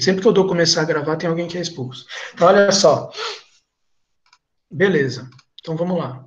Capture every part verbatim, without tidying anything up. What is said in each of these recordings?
Sempre que eu dou começar a gravar, tem alguém que é expulso. Então, olha só. Beleza. Então, vamos lá.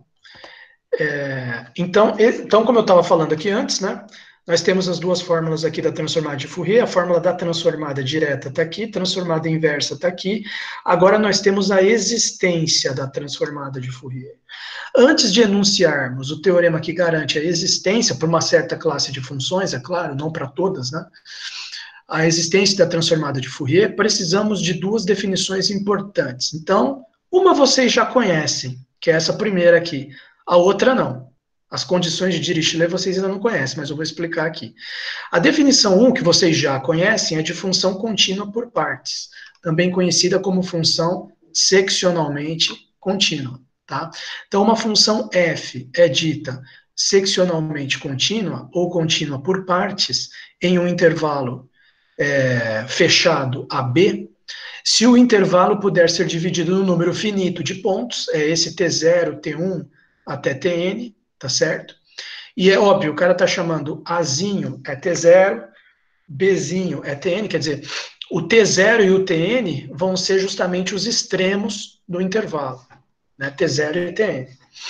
É, então, então, como eu estava falando aqui antes, né? Nós temos as duas fórmulas aqui da transformada de Fourier. A fórmula da transformada direta está aqui, transformada inversa está aqui. Agora nós temos a existência da transformada de Fourier. Antes de enunciarmos o teorema que garante a existência para uma certa classe de funções, é claro, não para todas, né? A existência da transformada de Fourier, precisamos de duas definições importantes. Então, uma vocês já conhecem, que é essa primeira aqui. A outra não. As condições de Dirichlet vocês ainda não conhecem, mas eu vou explicar aqui. A definição um, que vocês já conhecem, é de função contínua por partes, também conhecida como função seccionalmente contínua. Tá? Então, uma função f é dita seccionalmente contínua ou contínua por partes em um intervalo é, fechado a B, se o intervalo puder ser dividido no número finito de pontos, é esse T zero, T um até Tn, tá certo? E é óbvio, o cara está chamando Azinho é T zero, Bzinho é Tn, quer dizer, o T zero e o Tn vão ser justamente os extremos do intervalo, né? T zero e Tn.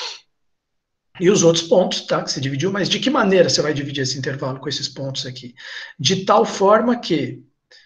E os outros pontos, tá, que você dividiu, mas de que maneira você vai dividir esse intervalo com esses pontos aqui? De tal forma que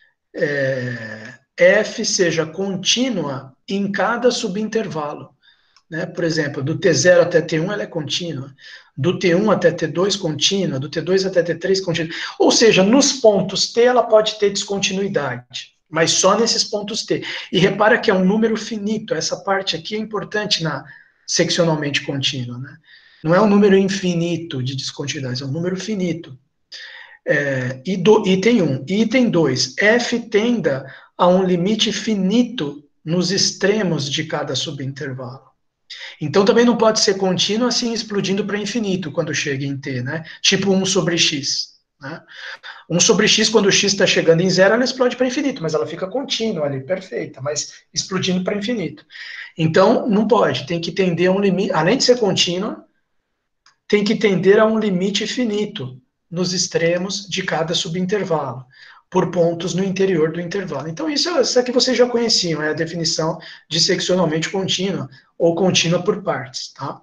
é, f seja contínua em cada subintervalo. Né? Por exemplo, do T zero até T um ela é contínua, do T um até T dois contínua, do T dois até T três contínua. Ou seja, nos pontos T ela pode ter descontinuidade, mas só nesses pontos T. E repara que é um número finito, essa parte aqui é importante na seccionalmente contínua, né? Não é um número infinito de descontinuidades, é um número finito. É, e do, item um. Item dois. F tenda a um limite finito nos extremos de cada subintervalo. Então também não pode ser contínuo assim explodindo para infinito quando chega em T, né? Tipo um sobre X. Né? um sobre X, quando o X está chegando em zero, ela explode para infinito, mas ela fica contínua ali, perfeita, mas explodindo para infinito. Então não pode, tem que tender a um limite, além de ser contínua, tem que tender a um limite finito nos extremos de cada subintervalo, por pontos no interior do intervalo. Então, isso, isso aqui vocês já conheciam, é a definição de seccionalmente contínua, ou contínua por partes. Tá?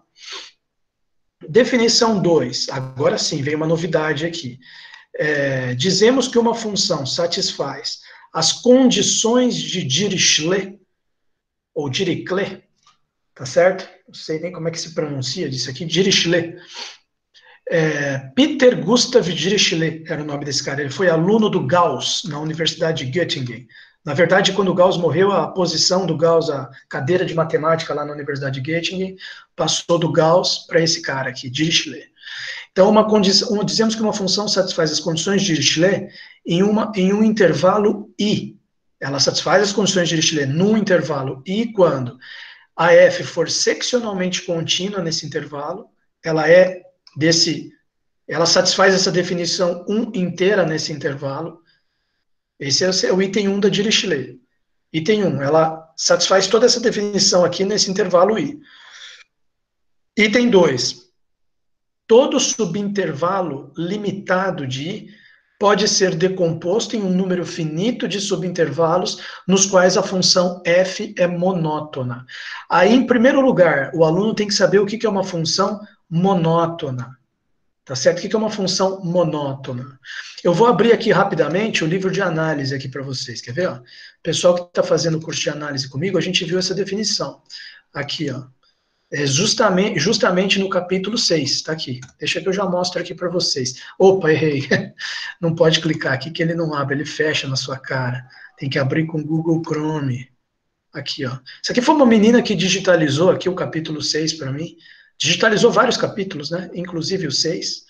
Definição dois, agora sim, vem uma novidade aqui. É, dizemos que uma função satisfaz as condições de Dirichlet, ou Dirichlet, tá certo? Não sei nem como é que se pronuncia disso aqui, Dirichlet. É, Peter Gustav Dirichlet era o nome desse cara. Ele foi aluno do Gauss na Universidade de Göttingen. Na verdade, quando o Gauss morreu, a posição do Gauss, a cadeira de matemática lá na Universidade de Göttingen, passou do Gauss para esse cara aqui, Dirichlet. Então, uma condição, dizemos que uma função satisfaz as condições de Dirichlet em, uma, em um intervalo I. Ela satisfaz as condições de Dirichlet num intervalo I quando a f for seccionalmente contínua nesse intervalo, ela é desse, ela satisfaz essa definição um inteira nesse intervalo. Esse é o item um da Dirichlet. Item um, ela satisfaz toda essa definição aqui nesse intervalo I. Item dois, todo subintervalo limitado de I pode ser decomposto em um número finito de subintervalos nos quais a função f é monótona. Aí, em primeiro lugar, o aluno tem que saber o que é uma função monótona. Tá certo? O que é uma função monótona? Eu vou abrir aqui rapidamente o livro de análise aqui para vocês. Quer ver? Ó? Pessoal que está fazendo o curso de análise comigo, a gente viu essa definição. Aqui, ó. É justamente, justamente no capítulo seis, está aqui. Deixa que eu já mostro aqui para vocês. Opa, errei. Não pode clicar aqui que ele não abre, ele fecha na sua cara. Tem que abrir com o Google Chrome. Aqui, ó. Isso aqui foi uma menina que digitalizou aqui o capítulo seis para mim. Digitalizou vários capítulos, né? Inclusive o seis.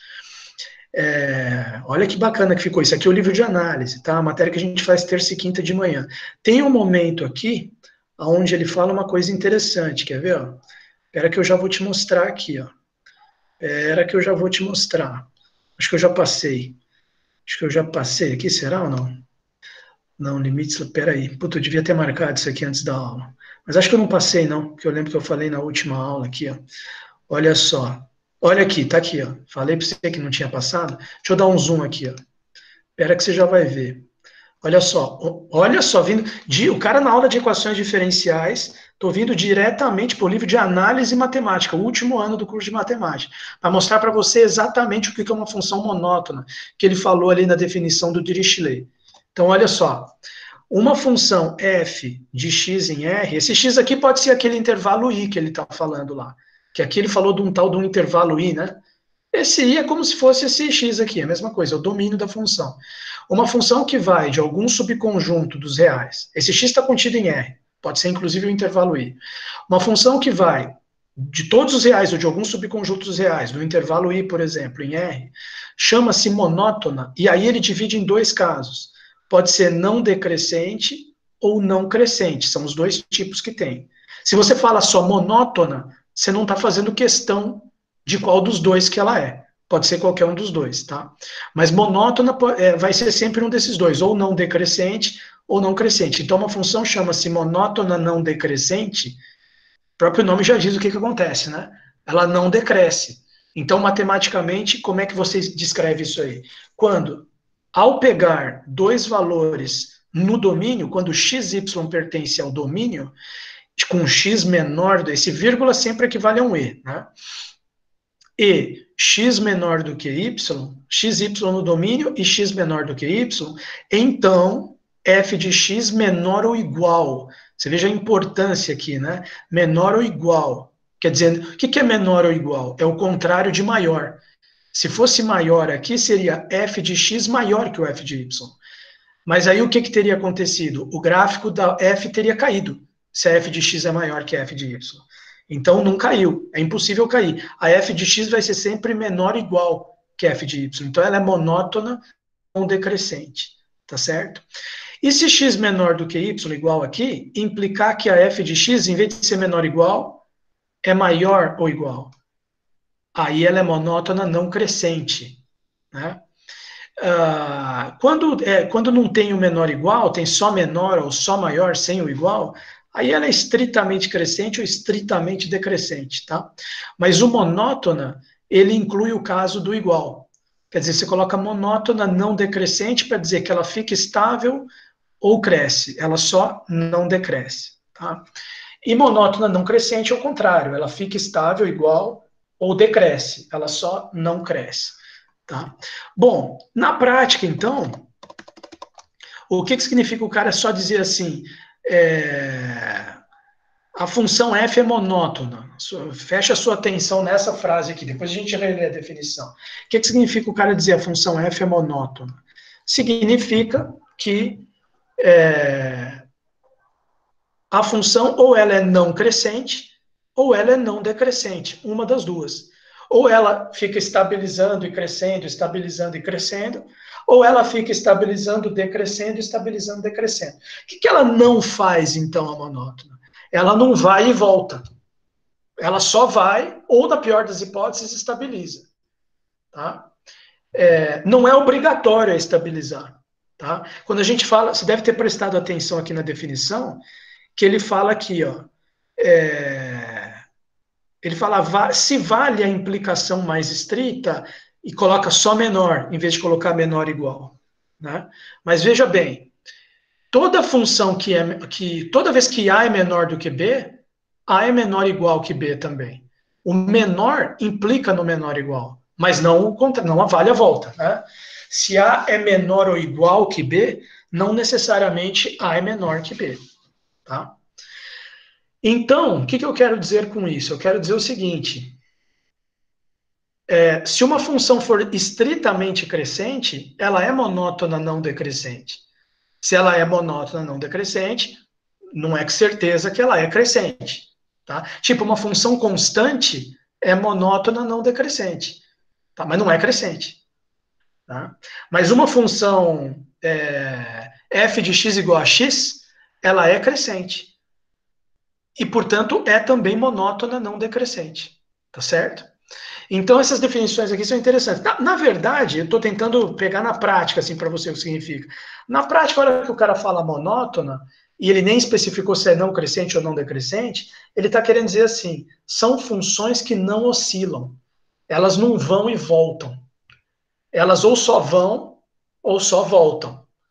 É, olha que bacana que ficou. Isso aqui é o livro de análise, tá? A matéria que a gente faz terça e quinta de manhã. Tem um momento aqui onde ele fala uma coisa interessante, quer ver? Ó? Espera que eu já vou te mostrar aqui, ó. Espera que eu já vou te mostrar. Acho que eu já passei. Acho que eu já passei aqui, será ou não? Não, limites, espera aí. Puta, eu devia ter marcado isso aqui antes da aula. Mas acho que eu não passei, não, porque eu lembro que eu falei na última aula aqui, ó. Olha só. Olha aqui, tá aqui, ó. Falei para você que não tinha passado. Deixa eu dar um zoom aqui, ó. Espera que você já vai ver. Olha só, olha só, vindo de, o cara na aula de equações diferenciais, estou vindo diretamente para o livro de análise matemática, o último ano do curso de matemática, para mostrar para você exatamente o que é uma função monótona, que ele falou ali na definição do Dirichlet. Então, olha só, uma função f de x em R, esse x aqui pode ser aquele intervalo i que ele está falando lá, que aqui ele falou de um tal de um intervalo i, né? Esse i é como se fosse esse x aqui, a mesma coisa, é o domínio da função. Uma função que vai de algum subconjunto dos reais, esse x está contido em R, pode ser inclusive o intervalo i. Uma função que vai de todos os reais ou de algum subconjunto dos reais, do intervalo i, por exemplo, em R, chama-se monótona, e aí ele divide em dois casos. Pode ser não decrescente ou não crescente, são os dois tipos que tem. Se você fala só monótona, você não está fazendo questão de qual dos dois que ela é. Pode ser qualquer um dos dois, tá? Mas monótona é, vai ser sempre um desses dois, ou não decrescente ou não crescente. Então, uma função chama-se monótona não decrescente, o próprio nome já diz o que, que acontece, né? Ela não decresce. Então, matematicamente, como é que você descreve isso aí? Quando, ao pegar dois valores no domínio, quando x, y pertence ao domínio, com x menor, esse vírgula sempre equivale a um e, né? E x menor do que y, x, y no domínio e x menor do que y, então f de x menor ou igual. Você veja a importância aqui, né? Menor ou igual. Quer dizer, o que é menor ou igual? É o contrário de maior. Se fosse maior aqui, seria f de x maior que o f de y. Mas aí o que, que teria acontecido? O gráfico da f teria caído, se a f de x é maior que a f de y. Então não caiu, é impossível cair. A f de x vai ser sempre menor ou igual que a f de y. Então ela é monótona, não decrescente, tá certo? E se x menor do que y, igual aqui, implicar que a f de x, em vez de ser menor ou igual, é maior ou igual. Aí ela é monótona não crescente, né? Uh, quando, é, quando não tem o menor igual, tem só menor ou só maior sem o igual, aí ela é estritamente crescente ou estritamente decrescente, tá? Mas o monótona, ele inclui o caso do igual. Quer dizer, você coloca monótona não decrescente para dizer que ela fica estável ou cresce, ela só não decresce, tá? E monótona não crescente é o contrário, ela fica estável, igual ou decresce, ela só não cresce. Tá? Bom, na prática, então, o que, que significa o cara só dizer assim, é, a função f é monótona? Fecha a sua atenção nessa frase aqui, depois a gente relê a definição. O que, que significa o cara dizer a função f é monótona? Significa que é, a função ou ela é não crescente ou ela é não decrescente, uma das duas. Ou ela fica estabilizando e crescendo, estabilizando e crescendo, ou ela fica estabilizando, decrescendo, estabilizando, decrescendo. O que, que ela não faz, então, a monótona? Ela não vai e volta. Ela só vai, ou, na pior das hipóteses, estabiliza. Tá? É, não é obrigatório estabilizar. Tá? Quando a gente fala, você deve ter prestado atenção aqui na definição, que ele fala aqui, ó, é, ele fala, se vale a implicação mais estrita e coloca só menor, em vez de colocar menor igual. Né? Mas veja bem, toda função que é, que toda vez que A é menor do que B, A é menor ou igual que B também. O menor implica no menor igual, mas não, não vale a volta. Né? Se A é menor ou igual que B, não necessariamente A é menor que B. Tá? Então, o que, que eu quero dizer com isso? Eu quero dizer o seguinte, é, se uma função for estritamente crescente, ela é monótona não decrescente. Se ela é monótona não decrescente, não é com certeza que ela é crescente. Tá? Tipo, uma função constante é monótona não decrescente, tá? Mas não é crescente. Tá? Mas uma função é, f de x igual a x, ela é crescente. E, portanto, é também monótona não decrescente. Tá certo? Então, essas definições aqui são interessantes. Na, na verdade, eu estou tentando pegar na prática, assim, para você o que significa. Na prática, a hora que o cara fala monótona, e ele nem especificou se é não crescente ou não decrescente, ele está querendo dizer assim, são funções que não oscilam. Elas não vão e voltam. Elas ou só vão ou só voltam.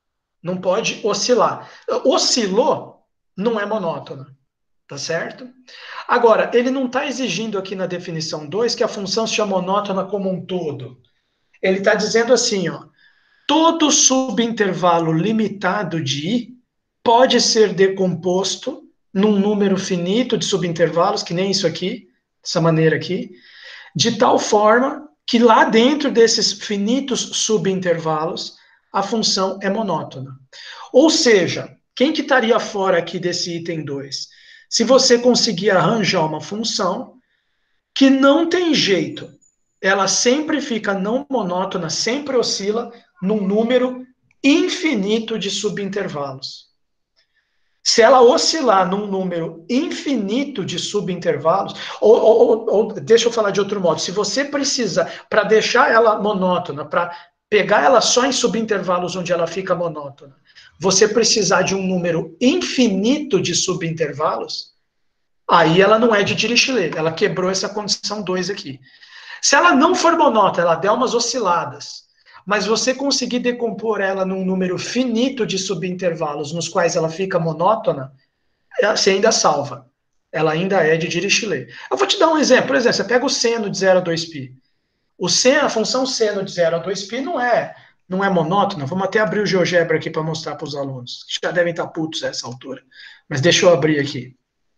Não pode oscilar. Oscilou, não é monótona. Tá certo? Agora, ele não está exigindo aqui na definição dois que a função seja monótona como um todo. Ele está dizendo assim, ó, todo subintervalo limitado de I pode ser decomposto num número finito de subintervalos, que nem isso aqui, dessa maneira aqui, de tal forma que lá dentro desses finitos subintervalos, a função é monótona. Ou seja, quem que estaria fora aqui desse item dois? Se você conseguir arranjar uma função que não tem jeito, ela sempre fica não monótona, sempre oscila num número infinito de subintervalos. Se ela oscilar num número infinito de subintervalos, ou, ou, ou deixa eu falar de outro modo, se você precisa, para deixar ela monótona, para pegar ela só em subintervalos onde ela fica monótona, você precisar de um número infinito de subintervalos, aí ela não é de Dirichlet, ela quebrou essa condição dois aqui. Se ela não for monótona, ela der umas osciladas, mas você conseguir decompor ela num número finito de subintervalos nos quais ela fica monótona, você ainda salva. Ela ainda é de Dirichlet. Eu vou te dar um exemplo. Por exemplo, você pega o seno de zero a dois π. O seno, a função seno de zero a dois π não é, não é monótona. Vamos até abrir o GeoGebra aqui para mostrar para os alunos. Já devem estar putos a essa altura. Mas deixa eu abrir aqui.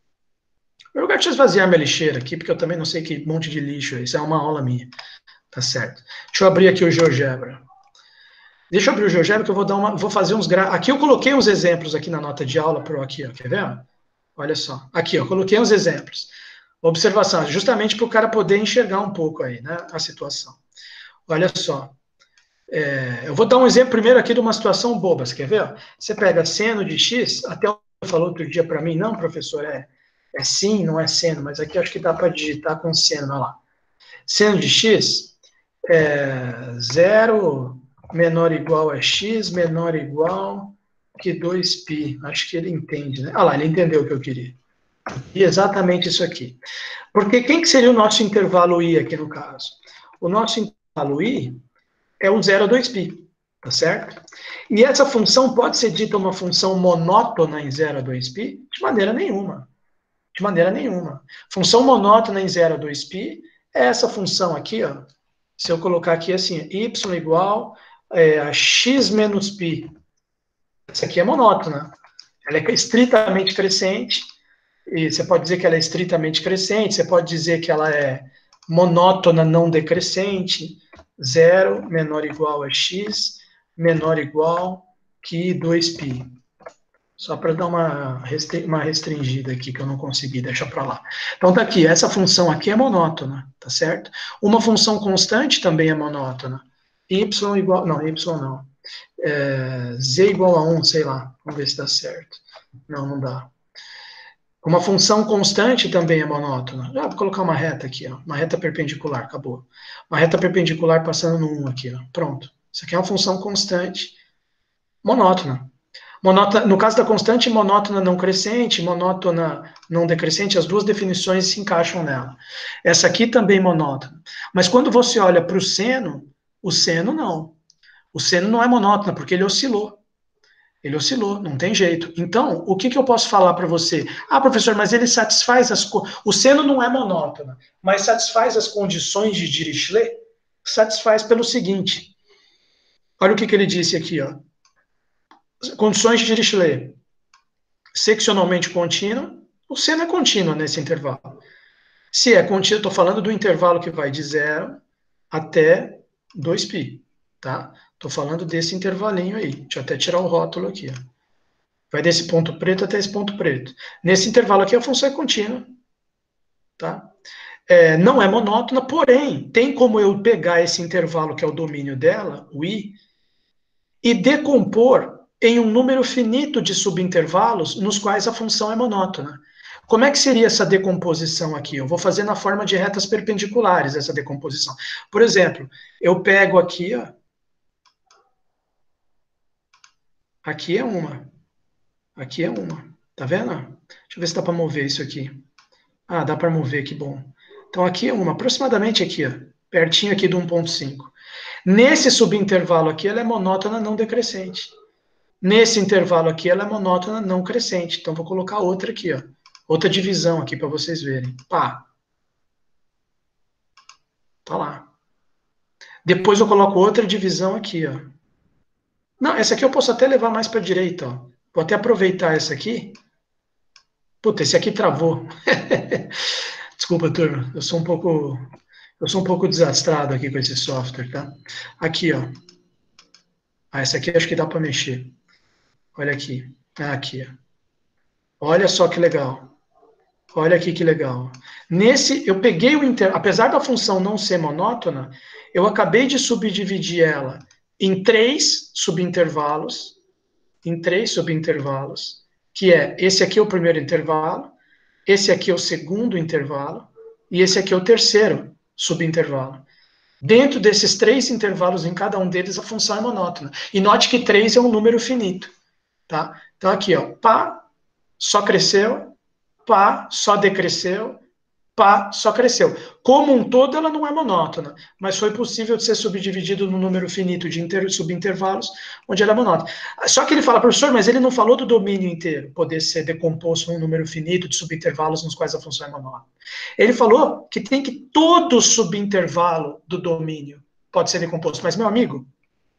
Eu quero esvaziar minha lixeira aqui, porque eu também não sei que monte de lixo é. Isso é uma aula minha. Tá certo. Deixa eu abrir aqui o GeoGebra. Deixa eu abrir o GeoGebra que eu vou dar uma, vou fazer uns gra... Aqui eu coloquei uns exemplos aqui na nota de aula pro aqui, ó, quer ver? Olha só. Aqui, ó, coloquei uns exemplos. Observação, justamente para o cara poder enxergar um pouco aí, né, a situação. Olha só. É, eu vou dar um exemplo primeiro aqui de uma situação boba, você quer ver? Você pega seno de x, até o falou outro dia para mim, não, professor, é, é sim, não é seno, mas aqui acho que dá para digitar com seno, olha lá. Seno de x é zero menor ou igual a x, menor ou igual que dois π. Acho que ele entende, né? Ah lá, ele entendeu o que eu queria. E exatamente isso aqui. Porque quem que seria o nosso intervalo I aqui no caso? O nosso intervalo I é o zero a dois π, tá certo? E essa função pode ser dita uma função monótona em zero a dois π? De maneira nenhuma. De maneira nenhuma. Função monótona em zero a dois π é essa função aqui, ó. Se eu colocar aqui assim, y igual é, a x menos π. Essa aqui é monótona. Ela é estritamente crescente. E você pode dizer que ela é estritamente crescente, você pode dizer que ela é monótona não decrescente, zero menor ou igual a x, menor ou igual que dois π. Só para dar uma, uma restringida aqui, que eu não consegui, deixa para lá. Então tá aqui, essa função aqui é monótona, tá certo? Uma função constante também é monótona. Y igual, não, y não. É, z igual a um, sei lá, vamos ver se dá certo. Não, não dá. Uma função constante também é monótona. Ah, vou colocar uma reta aqui, ó. Uma reta perpendicular, acabou. Uma reta perpendicular passando no um aqui, ó. Pronto. Isso aqui é uma função constante monótona. monótona. No caso da constante, monótona não crescente, monótona não decrescente, as duas definições se encaixam nela. Essa aqui também monótona. Mas quando você olha para o seno, o seno não. O seno não é monótona, porque ele oscilou. Ele oscilou, não tem jeito. Então, o que, que eu posso falar para você? Ah, professor, mas ele satisfaz as... O seno não é monótono, mas satisfaz as condições de Dirichlet? Satisfaz pelo seguinte. Olha o que, que ele disse aqui, ó. Condições de Dirichlet. Seccionalmente contínuo. O seno é contínuo nesse intervalo. Se é contínuo, estou falando do intervalo que vai de zero até dois π, tá? Estou falando desse intervalinho aí. Deixa eu até tirar o rótulo aqui. Ó. Vai desse ponto preto até esse ponto preto. Nesse intervalo aqui, a função é contínua. Tá? É, não é monótona, porém, tem como eu pegar esse intervalo, que é o domínio dela, o I, e decompor em um número finito de subintervalos nos quais a função é monótona. Como é que seria essa decomposição aqui? Eu vou fazer na forma de retas perpendiculares essa decomposição. Por exemplo, eu pego aqui, ó, aqui é uma. Aqui é uma. Tá vendo? Deixa eu ver se dá para mover isso aqui. Ah, dá para mover, que bom. Então aqui é uma, aproximadamente aqui, ó, pertinho aqui do um ponto cinco. Nesse subintervalo aqui, ela é monótona não decrescente. Nesse intervalo aqui, ela é monótona não crescente. Então, vou colocar outra aqui, ó. Outra divisão aqui para vocês verem. Pá. Tá lá. Depois eu coloco outra divisão aqui, ó. Não, essa aqui eu posso até levar mais para a direita, ó. Vou até aproveitar essa aqui. Puta, esse aqui travou. Desculpa, turma. Eu sou um pouco, eu sou um pouco desastrado aqui com esse software, tá? Aqui, ó. Ah, essa aqui acho que dá para mexer. Olha aqui. Ah, aqui, ó. Olha só que legal. Olha aqui que legal. Nesse, eu peguei o inter... apesar da função não ser monótona, eu acabei de subdividir ela em três subintervalos, em três subintervalos, que é, esse aqui é o primeiro intervalo, esse aqui é o segundo intervalo, e esse aqui é o terceiro subintervalo. Dentro desses três intervalos, em cada um deles, a função é monótona. E note que três é um número finito, tá? Então aqui, ó, pá, só cresceu, pá, só decresceu, pá, só cresceu. Como um todo, ela não é monótona, mas foi possível de ser subdividido num número finito de inter, subintervalos, onde ela é monótona. Só que ele fala, professor, mas ele não falou do domínio inteiro, poder ser decomposto num número finito de subintervalos nos quais a função é monótona. Ele falou que tem que todo subintervalo do domínio pode ser decomposto, mas, meu amigo,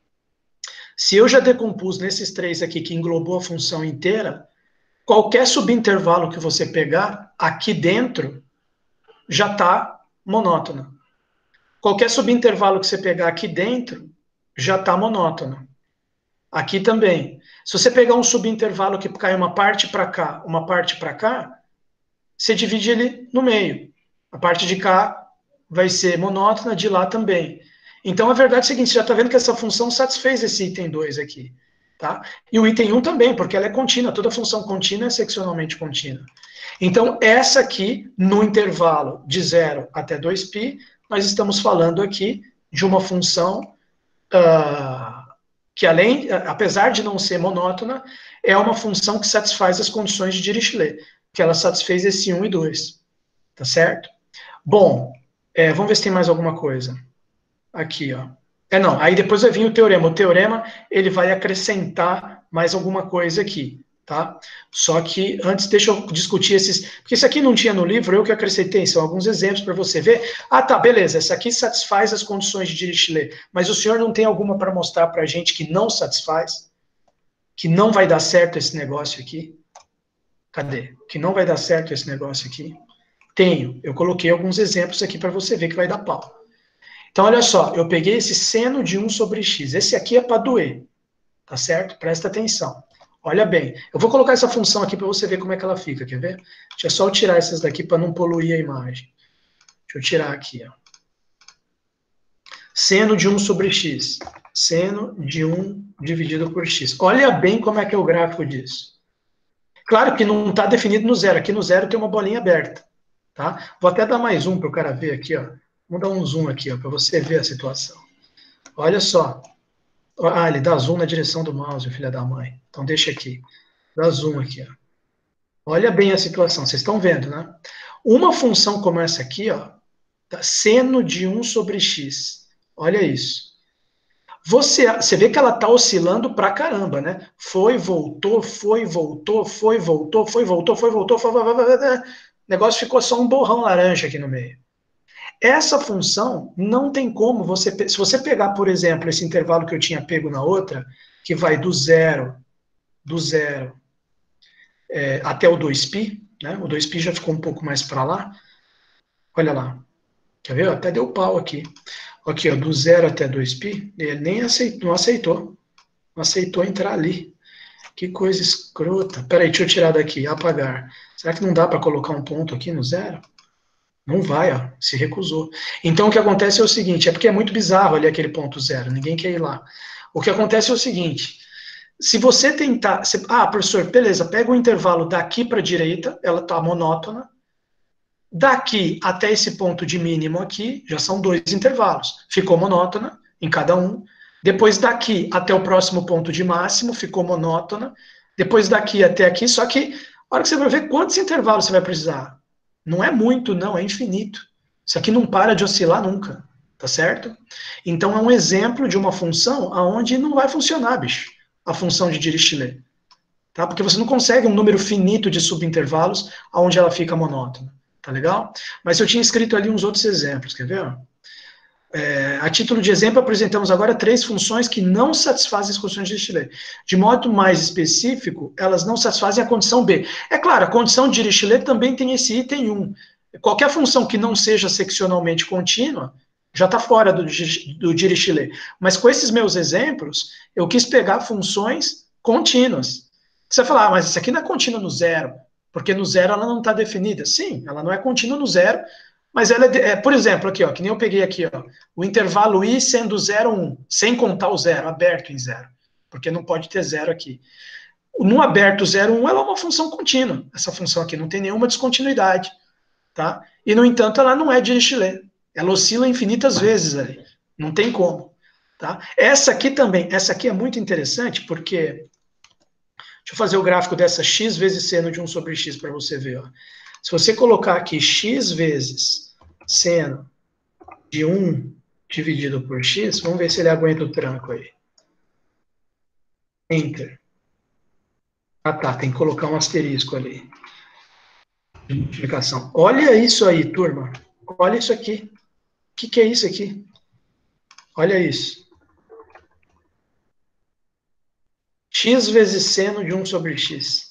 se eu já decompus nesses três aqui, que englobou a função inteira, qualquer subintervalo que você pegar aqui dentro já está monótona. Qualquer subintervalo que você pegar aqui dentro já está monótono. Aqui também. Se você pegar um subintervalo que cai uma parte para cá, uma parte para cá, você divide ele no meio. A parte de cá vai ser monótona, de lá também. Então, a verdade é a seguinte, você já está vendo que essa função satisfez esse item dois aqui. Tá? E o item um também, porque ela é contínua, toda função contínua é seccionalmente contínua. Então, essa aqui, no intervalo de zero até dois π, nós estamos falando aqui de uma função uh, que, além, apesar de não ser monótona, é uma função que satisfaz as condições de Dirichlet, que ela satisfez esse um e dois. Tá certo? Bom, é, vamos ver se tem mais alguma coisa. Aqui, ó. É, não, aí depois vai vir o teorema. O teorema, ele vai acrescentar mais alguma coisa aqui, tá? Só que antes, deixa eu discutir esses... Porque isso aqui não tinha no livro, eu que acrescentei, são alguns exemplos para você ver. Ah, tá, beleza, essa aqui satisfaz as condições de Dirichlet, mas o senhor não tem alguma para mostrar para a gente que não satisfaz? Que não vai dar certo esse negócio aqui? Cadê? Que não vai dar certo esse negócio aqui? Tenho, eu coloquei alguns exemplos aqui para você ver que vai dar pau. Então, olha só, eu peguei esse seno de um sobre x. Esse aqui é para doer, tá certo? Presta atenção. Olha bem, eu vou colocar essa função aqui para você ver como é que ela fica, quer ver? Deixa eu só tirar essas daqui para não poluir a imagem. Deixa eu tirar aqui, ó. Seno de um sobre x. Seno de um dividido por x. Olha bem como é que é o gráfico disso. Claro que não está definido no zero. Aqui no zero tem uma bolinha aberta, tá? Vou até dar mais um para o cara ver aqui, ó. Vamos dar um zoom aqui, ó, para você ver a situação. Olha só. Ah, ele dá zoom na direção do mouse, filha da mãe. Então deixa aqui. Dá zoom aqui, ó. Olha bem a situação. Vocês estão vendo, né? Uma função como essa aqui, ó, tá? Seno de um sobre x. Olha isso. Você, você vê que ela está oscilando pra caramba, né? Foi, voltou, foi, voltou, foi, voltou, foi, voltou, foi, voltou, foi, voltou, foi, voltou. O negócio ficou só um borrão laranja aqui no meio. Essa função não tem como você... Se você pegar, por exemplo, esse intervalo que eu tinha pego na outra, que vai do zero, do zero é, até o dois π, né? O dois π já ficou um pouco mais para lá. Olha lá. Quer ver? Até deu pau aqui. Aqui, ó, do zero até dois π, ele nem aceitou, não aceitou. Não aceitou entrar ali. Que coisa escrota. Peraí, deixa eu tirar daqui, apagar. Será que não dá para colocar um ponto aqui no zero? Não vai, ó, se recusou. Então, o que acontece é o seguinte, é porque é muito bizarro ali aquele ponto zero, ninguém quer ir lá. O que acontece é o seguinte, se você tentar... Se, ah, professor, beleza, pega o intervalo daqui para a direita, ela está monótona, daqui até esse ponto de mínimo aqui, já são dois intervalos, ficou monótona em cada um, depois daqui até o próximo ponto de máximo, ficou monótona, depois daqui até aqui, só que a hora que você vai ver quantos intervalos você vai precisar, não é muito, não, é infinito. Isso aqui não para de oscilar nunca, tá certo? Então é um exemplo de uma função aonde não vai funcionar, bicho. a função de Dirichlet. Tá? Porque você não consegue um número finito de subintervalos onde ela fica monótona. Tá legal? Mas eu tinha escrito ali uns outros exemplos, quer ver? É, a título de exemplo, apresentamos agora três funções que não satisfazem as condições de Dirichlet. De modo mais específico, elas não satisfazem a condição B. É claro, a condição de Dirichlet também tem esse item um. Qualquer função que não seja seccionalmente contínua já está fora do, do Dirichlet. Mas com esses meus exemplos, eu quis pegar funções contínuas. Você vai falar, ah, mas isso aqui não é contínua no zero, porque no zero ela não está definida. Sim, ela não é contínua no zero, mas ela é, é, por exemplo, aqui, ó, que nem eu peguei aqui, ó, o intervalo i sendo zero, um, sem contar o zero, aberto em zero, porque não pode ter zero aqui. No aberto zero, um, ela é uma função contínua. Essa função aqui não tem nenhuma descontinuidade, tá? E, no entanto, ela não é Dirichlet. Ela oscila infinitas vezes ali. Não tem como, tá? Essa aqui também, essa aqui é muito interessante, porque... Deixa eu fazer o gráfico dessa x vezes seno de um sobre x para você ver, ó. Se você colocar aqui x vezes seno de um dividido por x, vamos ver se ele aguenta o tranco aí. Enter. Ah, tá, tem que colocar um asterisco ali. De multiplicação. Olha isso aí, turma. Olha isso aqui. O que, que é isso aqui? Olha isso. X vezes seno de um sobre x.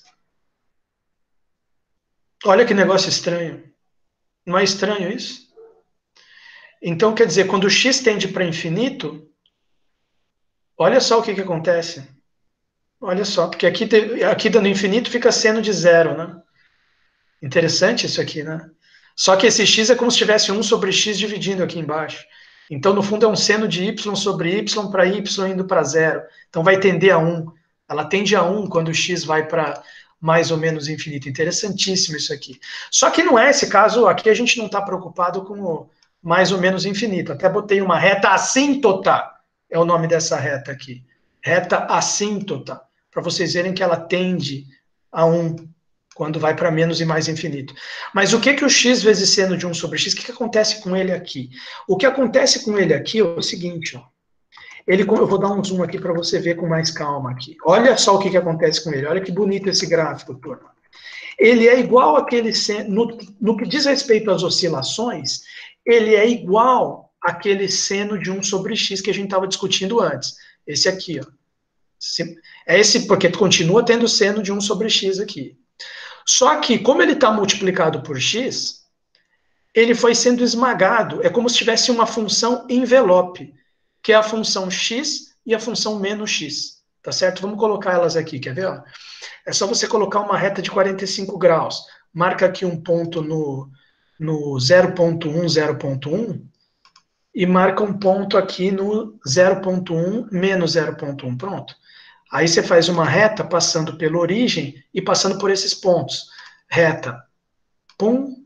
Olha que negócio estranho. Não é estranho isso? Então, quer dizer, quando o x tende para infinito, olha só o que, que acontece. Olha só, porque aqui, aqui dando infinito fica seno de zero, né? Interessante isso aqui, né? Só que esse x é como se tivesse um sobre x dividindo aqui embaixo. Então, no fundo, é um seno de y sobre y para y indo para zero. Então, vai tender a um. Ela tende a um quando o x vai para mais ou menos infinito. Interessantíssimo isso aqui. Só que não é esse caso, aqui a gente não está preocupado com o mais ou menos infinito. Até botei uma reta assíntota, é o nome dessa reta aqui. Reta assíntota, para vocês verem que ela tende a um quando vai para menos e mais infinito. Mas o que que o x vezes seno de um sobre x, o que, que acontece com ele aqui? O que acontece com ele aqui é o seguinte, ó. Ele, eu vou dar um zoom aqui para você ver com mais calma aqui. Olha só o que, que acontece com ele. Olha que bonito esse gráfico, turma. Ele é igual àquele seno, no, no que diz respeito às oscilações, ele é igual àquele seno de um sobre x que a gente estava discutindo antes. Esse aqui, ó. É esse, porque continua tendo seno de um sobre x aqui. Só que, como ele está multiplicado por x, ele foi sendo esmagado. É como se tivesse uma função envelope, que é a função x e a função menos x. Tá certo? Vamos colocar elas aqui, quer ver? Ó? É só você colocar uma reta de quarenta e cinco graus. Marca aqui um ponto no, no zero ponto um, zero ponto um, e marca um ponto aqui no zero ponto um menos zero ponto um. Pronto. Aí você faz uma reta passando pela origem e passando por esses pontos. Reta. Pum.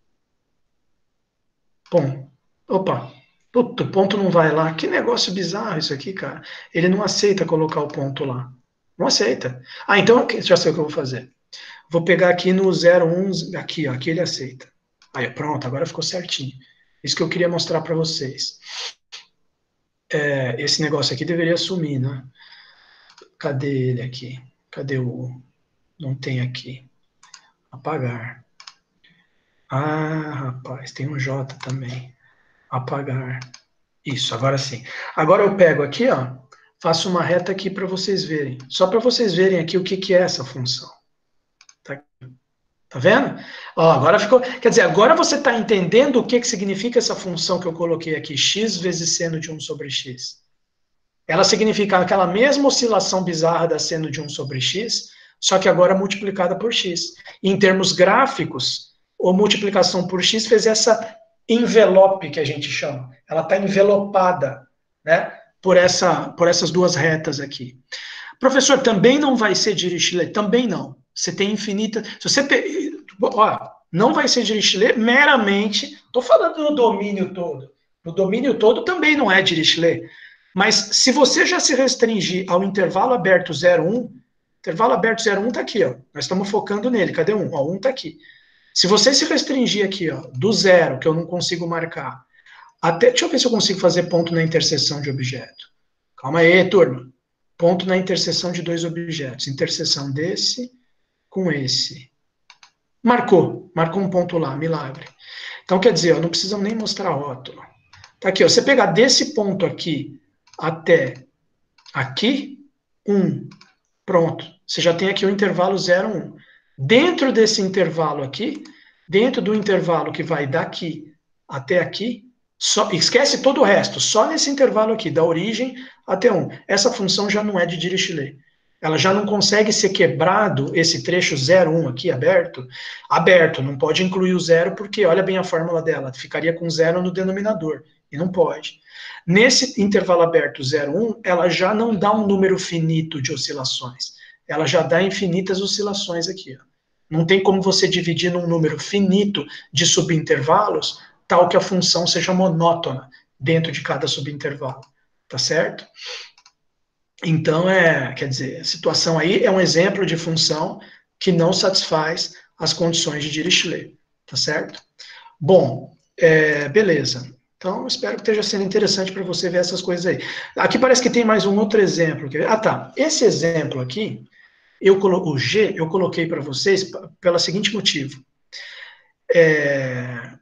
Pum. Opa. Puta, o ponto não vai lá. Que negócio bizarro isso aqui, cara. Ele não aceita colocar o ponto lá. Não aceita. Ah, então já sei o que eu vou fazer. Vou pegar aqui no zero, um, aqui, ó. Aqui ele aceita. Aí, pronto, agora ficou certinho. Isso que eu queria mostrar para vocês. É, esse negócio aqui deveria sumir, né? Cadê ele aqui? Cadê o... Não tem aqui. Apagar. Ah, rapaz, tem um J também. Apagar. Isso, agora sim. Agora eu pego aqui, ó, faço uma reta aqui para vocês verem. Só para vocês verem aqui o que, que é essa função. Tá, tá vendo? Ó, agora ficou... Quer dizer, agora você está entendendo o que, que significa essa função que eu coloquei aqui, x vezes seno de um sobre x. Ela significa aquela mesma oscilação bizarra da seno de um sobre x, só que agora multiplicada por x. E em termos gráficos, a multiplicação por x fez essa envelope que a gente chama. Ela está envelopada, né, por, essa, por essas duas retas aqui. Professor, também não vai ser Dirichlet? Também não. Você tem infinita... Se você pe... Ó, não vai ser Dirichlet meramente... Estou falando no domínio todo. No domínio todo também não é Dirichlet. Mas se você já se restringir ao intervalo aberto zero, um, intervalo aberto zero, um está aqui, ó. Nós estamos focando nele. Cadê um? Ó, um está aqui. Se você se restringir aqui, ó, do zero, que eu não consigo marcar, até, deixa eu ver se eu consigo fazer ponto na interseção de objeto. Calma aí, turma. Ponto na interseção de dois objetos. Interseção desse com esse. Marcou. Marcou um ponto lá, milagre. Então, quer dizer, ó, não precisamos nem mostrar rótulo. Tá aqui, ó, você pegar desse ponto aqui até aqui, um. Pronto. Você já tem aqui o intervalo zero, um. Dentro desse intervalo aqui, dentro do intervalo que vai daqui até aqui, só, esquece todo o resto, só nesse intervalo aqui, da origem até um. Essa função já não é de Dirichlet. Ela já não consegue ser quebrado, esse trecho zero, um aqui aberto, aberto, não pode incluir o zero, porque olha bem a fórmula dela, ficaria com zero no denominador, e não pode. Nesse intervalo aberto zero, um, ela já não dá um número finito de oscilações, ela já dá infinitas oscilações aqui. Ó. Não tem como você dividir num número finito de subintervalos, tal que a função seja monótona dentro de cada subintervalo, tá certo? Então, é, quer dizer, a situação aí é um exemplo de função que não satisfaz as condições de Dirichlet, tá certo? Bom, é, beleza. Então, espero que esteja sendo interessante para você ver essas coisas aí. Aqui parece que tem mais um outro exemplo. Ah, tá. Esse exemplo aqui, eu colo... o G, eu coloquei para vocês pelo seguinte motivo. É...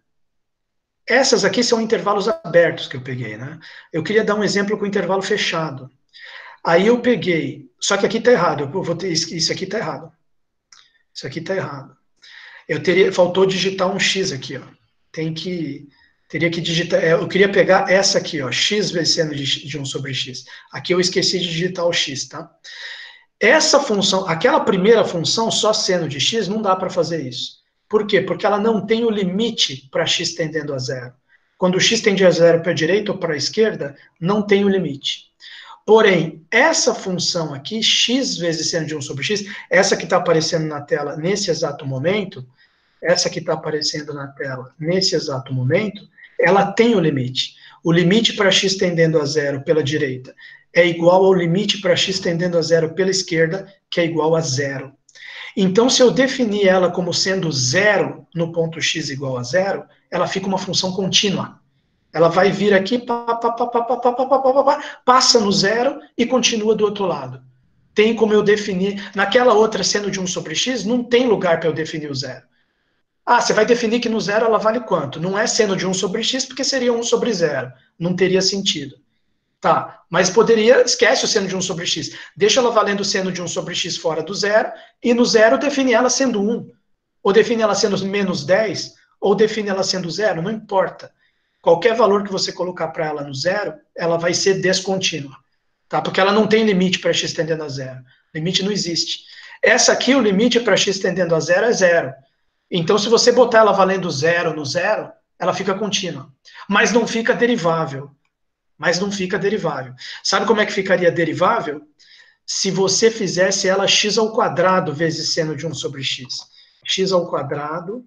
Essas aqui são intervalos abertos que eu peguei, né? Eu queria dar um exemplo com intervalo fechado. Aí eu peguei, só que aqui está errado, eu vou ter, isso aqui está errado. Isso aqui está errado. Eu teria, faltou digitar um X aqui, ó. Tem que, teria que digitar, eu queria pegar essa aqui, ó, X vezes seno de, de um sobre X. Aqui eu esqueci de digitar o X, tá? Essa função, aquela primeira função, só seno de X, não dá para fazer isso. Por quê? Porque ela não tem o limite para X tendendo a zero. Quando o X tende a zero para a direita ou para a esquerda, não tem o limite. Porém, essa função aqui, x vezes seno de um sobre x, essa que está aparecendo na tela nesse exato momento, essa que está aparecendo na tela nesse exato momento, ela tem o limite. O limite para x tendendo a zero pela direita é igual ao limite para x tendendo a zero pela esquerda, que é igual a zero. Então, se eu definir ela como sendo zero no ponto x igual a zero, ela fica uma função contínua. Ela vai vir aqui, pá, pá, pá, pá, pá, pá, pá, pá, pá, passa no zero e continua do outro lado. Tem como eu definir, naquela outra seno de um sobre x, não tem lugar para eu definir o zero. Ah, você vai definir que no zero ela vale quanto? Não é seno de um sobre x, porque seria um sobre zero. Não teria sentido. Tá, mas poderia, esquece o seno de um sobre x. Deixa ela valendo o seno de um sobre x fora do zero, e no zero define ela sendo um. Ou define ela sendo menos dez, ou define ela sendo zero, não importa. Qualquer valor que você colocar para ela no zero, ela vai ser descontínua, tá? Porque ela não tem limite para x tendendo a zero. Limite não existe. Essa aqui, o limite para x tendendo a zero é zero. Então, se você botar ela valendo zero no zero, ela fica contínua. Mas não fica derivável. Mas não fica derivável. Sabe como é que ficaria derivável? Se você fizesse ela x ao quadrado vezes seno de um sobre x. X ao quadrado...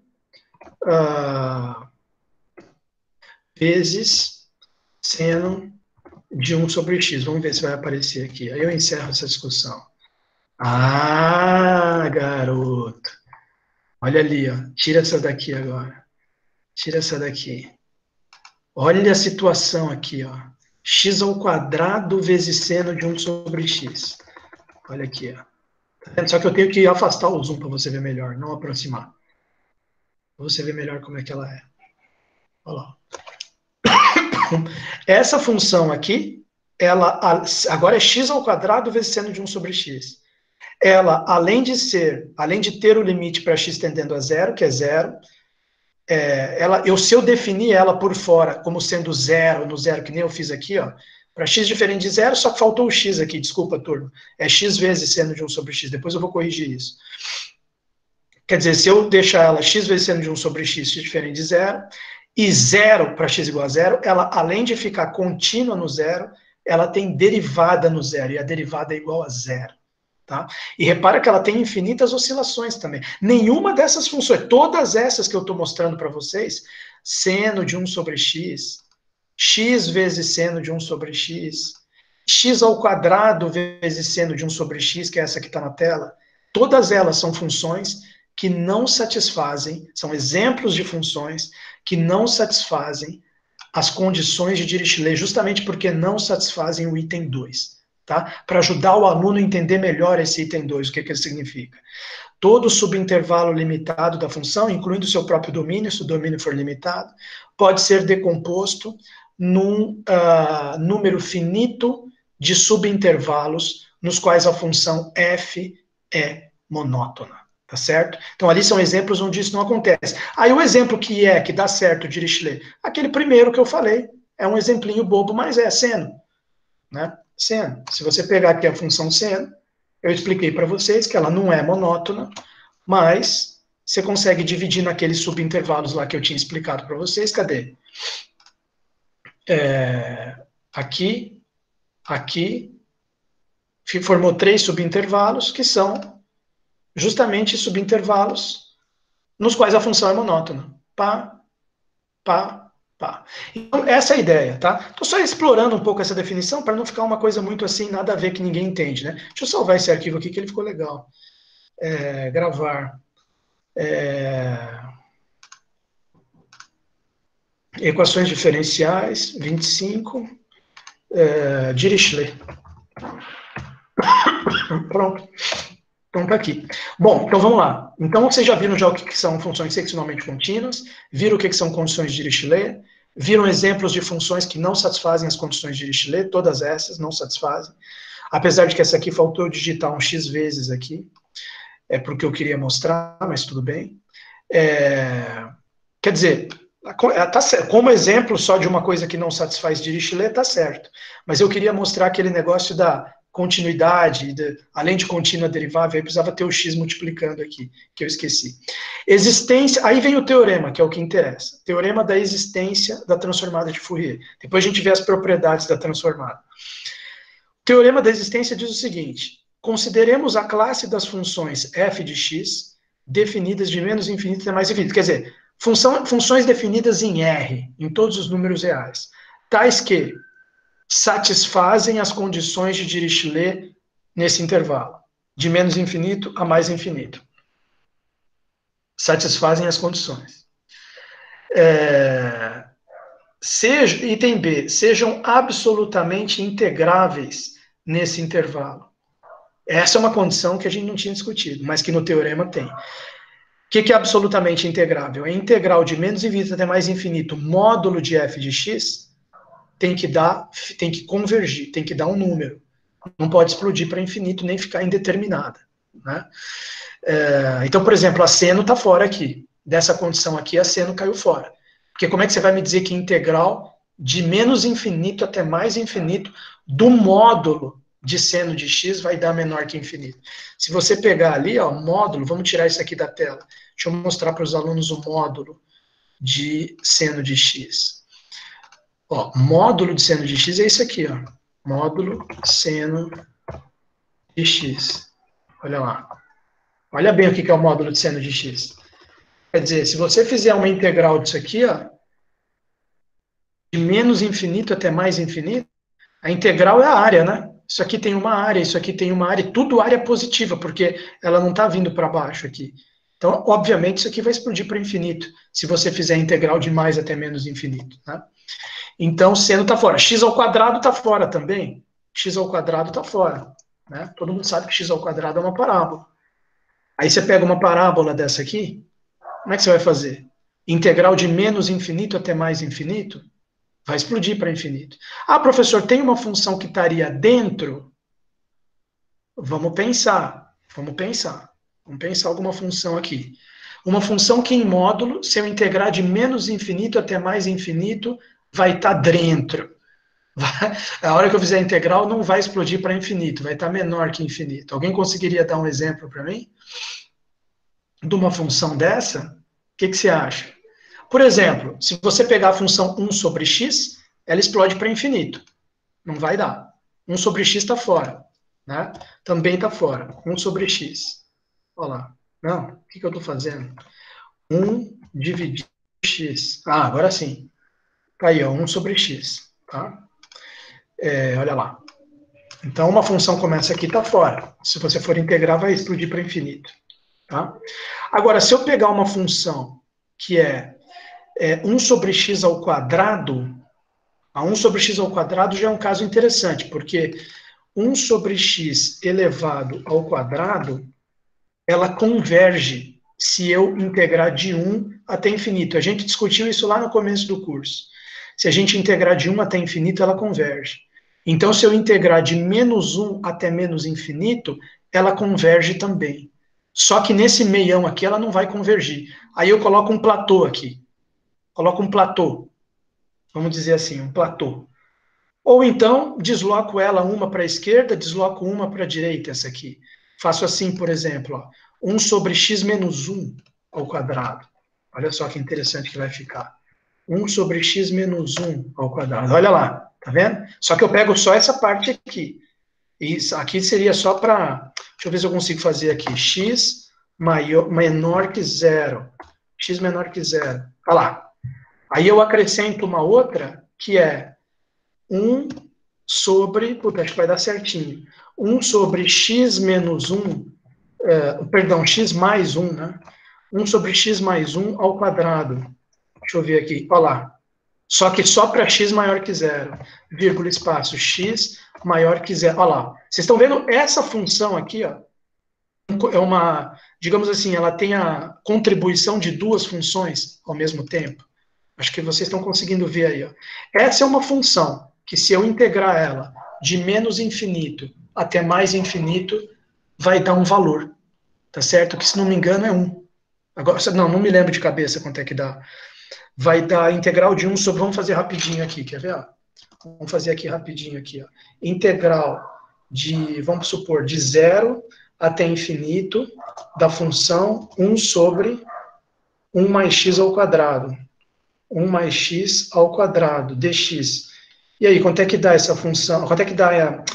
Uh... vezes seno de um sobre x. Vamos ver se vai aparecer aqui. Aí eu encerro essa discussão. Ah, garoto. Olha ali, ó. Tira essa daqui agora. Tira essa daqui. Olha a situação aqui, ó. X ao quadrado vezes seno de um sobre x. Olha aqui, ó. Tá vendo? Só que eu tenho que afastar o zoom para você ver melhor, não aproximar. Para você ver melhor como é que ela é. Olha lá. Essa função aqui, ela agora é x ao quadrado vezes seno de um sobre x. Ela, além de ser, além de ter o limite para x tendendo a zero, que é zero, é, ela, eu, se eu definir ela por fora como sendo zero, no zero, que nem eu fiz aqui, ó, para x diferente de zero, só que faltou o x aqui, desculpa, turma. É x vezes seno de um sobre x, depois eu vou corrigir isso. Quer dizer, se eu deixar ela x vezes seno de um sobre x, x diferente de zero, e zero para x igual a zero, ela, além de ficar contínua no zero, ela tem derivada no zero, e a derivada é igual a zero. Tá? E repara que ela tem infinitas oscilações também. Nenhuma dessas funções, todas essas que eu estou mostrando para vocês, seno de um sobre x, x vezes seno de um sobre x, x ao quadrado vezes seno de um sobre x, que é essa que está na tela, todas elas são funções que não satisfazem, são exemplos de funções que não satisfazem as condições de Dirichlet, justamente porque não satisfazem o item dois. tá? Para ajudar o aluno a entender melhor esse item dois, o que, que ele significa. Todo subintervalo limitado da função, incluindo o seu próprio domínio, se o domínio for limitado, pode ser decomposto num uh, número finito de subintervalos nos quais a função f é monótona, tá certo? Então, ali são exemplos onde isso não acontece. Aí, o exemplo que é, que dá certo, de Dirichlet, aquele primeiro que eu falei, é um exemplinho bobo, mas é seno, né? Seno. Se você pegar aqui a função seno, eu expliquei para vocês que ela não é monótona, mas você consegue dividir naqueles subintervalos lá que eu tinha explicado para vocês. Cadê? É, aqui, aqui, formou três subintervalos, que são justamente subintervalos nos quais a função é monótona. Pá, pá, pá. Então, essa é a ideia, tá? Estou só explorando um pouco essa definição para não ficar uma coisa muito assim, nada a ver, que ninguém entende, né? Deixa eu salvar esse arquivo aqui, que ele ficou legal. É, gravar. É, equações diferenciais, vinte e cinco. É, Dirichlet. Pronto. Então tá aqui. Bom, então vamos lá. Então vocês já viram já o que são funções seccionalmente contínuas, viram o que são condições de Dirichlet, viram exemplos de funções que não satisfazem as condições de Dirichlet, todas essas não satisfazem. Apesar de que essa aqui faltou digitar um x vezes aqui, é porque eu queria mostrar, mas tudo bem. É, quer dizer, tá, como exemplo só de uma coisa que não satisfaz Dirichlet, tá certo. Mas eu queria mostrar aquele negócio da continuidade, de, além de contínua derivável, aí precisava ter o x multiplicando aqui, que eu esqueci. Existência, aí vem o teorema, que é o que interessa. Teorema da existência da transformada de Fourier. Depois a gente vê as propriedades da transformada. O teorema da existência diz o seguinte: consideremos a classe das funções f de x definidas de menos infinito até mais infinito. Quer dizer, função, funções definidas em R, em todos os números reais, tais que satisfazem as condições de Dirichlet nesse intervalo, de menos infinito a mais infinito. Satisfazem as condições. É, seja, item B, sejam absolutamente integráveis nesse intervalo. Essa é uma condição que a gente não tinha discutido, mas que no teorema tem. O que, que é absolutamente integrável? É integral de menos infinito até mais infinito, módulo de f de x, tem que dar, tem que convergir, tem que dar um número. Não pode explodir para infinito, nem ficar indeterminada, né? É, então, por exemplo, a seno está fora aqui. Dessa condição aqui, a seno caiu fora. Porque como é que você vai me dizer que integral de menos infinito até mais infinito do módulo de seno de x vai dar menor que infinito? Se você pegar ali, ó, módulo, vamos tirar isso aqui da tela. Deixa eu mostrar para os alunos o módulo de seno de x. Ó, módulo de seno de x é isso aqui, ó. Módulo seno de x. Olha lá. Olha bem o que é o módulo de seno de x. Quer dizer, se você fizer uma integral disso aqui, ó, de menos infinito até mais infinito, a integral é a área, né? Isso aqui tem uma área, isso aqui tem uma área, tudo área positiva, porque ela não está vindo para baixo aqui. Então, obviamente, isso aqui vai explodir para o infinito, se você fizer a integral de mais até menos infinito, né? Então, seno está fora. X ao quadrado está fora também. X ao quadrado está fora, né? Todo mundo sabe que x ao quadrado é uma parábola. Aí você pega uma parábola dessa aqui, como é que você vai fazer? Integral de menos infinito até mais infinito? Vai explodir para infinito. Ah, professor, tem uma função que estaria dentro? Vamos pensar. Vamos pensar. Vamos pensar alguma função aqui. Uma função que em módulo, se eu integrar de menos infinito até mais infinito, vai estar dentro. Vai, a hora que eu fizer a integral, não vai explodir para infinito, vai estar menor que infinito. Alguém conseguiria dar um exemplo para mim? De uma função dessa? O que, que você acha? Por exemplo, se você pegar a função um sobre x, ela explode para infinito. Não vai dar. um sobre x está fora, né? Também está fora. um sobre x. Olha lá. Não, o que, que eu estou fazendo? um dividido por x. Ah, agora sim. Tá aí, ó, um sobre x. Tá? É, olha lá. Então, uma função começa aqui, está fora. Se você for integrar, vai explodir para infinito. Tá? Agora, se eu pegar uma função que é, é um sobre x ao quadrado, a um sobre x ao quadrado já é um caso interessante, porque um sobre x elevado ao quadrado, ela converge se eu integrar de um até infinito. A gente discutiu isso lá no começo do curso. Se a gente integrar de um até infinito, ela converge. Então, se eu integrar de menos um até menos infinito, ela converge também. Só que nesse meião aqui, ela não vai convergir. Aí eu coloco um platô aqui. Coloco um platô. Vamos dizer assim, um platô. Ou então, desloco ela uma para a esquerda, desloco uma para a direita, essa aqui. Faço assim, por exemplo, ó, um sobre x menos um ao quadrado. Olha só que interessante que vai ficar. um sobre x menos um ao quadrado. Olha lá, tá vendo? Só que eu pego só essa parte aqui. Isso aqui seria só para... Deixa eu ver se eu consigo fazer aqui. X maior, menor que zero. X menor que zero. Olha lá. Aí eu acrescento uma outra, que é um sobre... Puta, acho que vai dar certinho. um sobre x menos um... Uh, perdão, x mais um, né? um sobre x mais um ao quadrado. Deixa eu ver aqui. Olha lá. Só que só para x maior que zero, vírgula, espaço, x maior que zero. Olha lá. Vocês estão vendo essa função aqui, ó? É uma, digamos assim, ela tem a contribuição de duas funções ao mesmo tempo. Acho que vocês estão conseguindo ver aí, ó. Essa é uma função que, se eu integrar ela de menos infinito até mais infinito, vai dar um valor. Tá certo? Que, se não me engano, é um. Agora, não, não me lembro de cabeça quanto é que dá. Vai dar integral de um sobre... Vamos fazer rapidinho aqui, quer ver? Ó? Vamos fazer aqui rapidinho aqui. Ó. Integral de, vamos supor, de zero até infinito da função um sobre um mais x ao quadrado. um mais x ao quadrado, dx. E aí, quanto é que dá essa função? Quanto é que dá... É,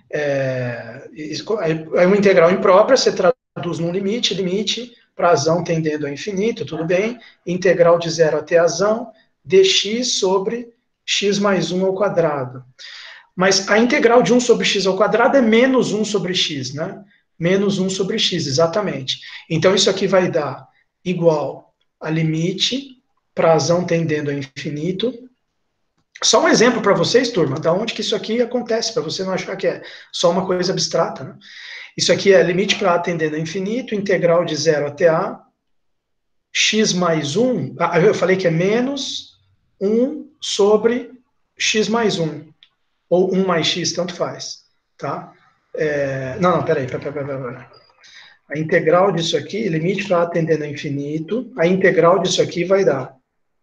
é, é uma integral imprópria, você traduz num limite, limite... para azão tendendo a infinito, tudo bem, integral de zero até azão, dx sobre x mais um ao quadrado. Mas a integral de um sobre x ao quadrado é menos um sobre x, né? Menos um sobre x, exatamente. Então, isso aqui vai dar igual a limite para azão tendendo a infinito. Só um exemplo para vocês, turma, da onde que isso aqui acontece, para você não achar que é só uma coisa abstrata, né? Isso aqui é limite para a tendendo a infinito, integral de zero até a, x mais um, ah, eu falei que é menos um sobre x mais um, ou um mais x, tanto faz, tá? É, não, não, peraí, peraí, peraí, peraí. A integral disso aqui, limite para a tendendo a infinito, a integral disso aqui vai dar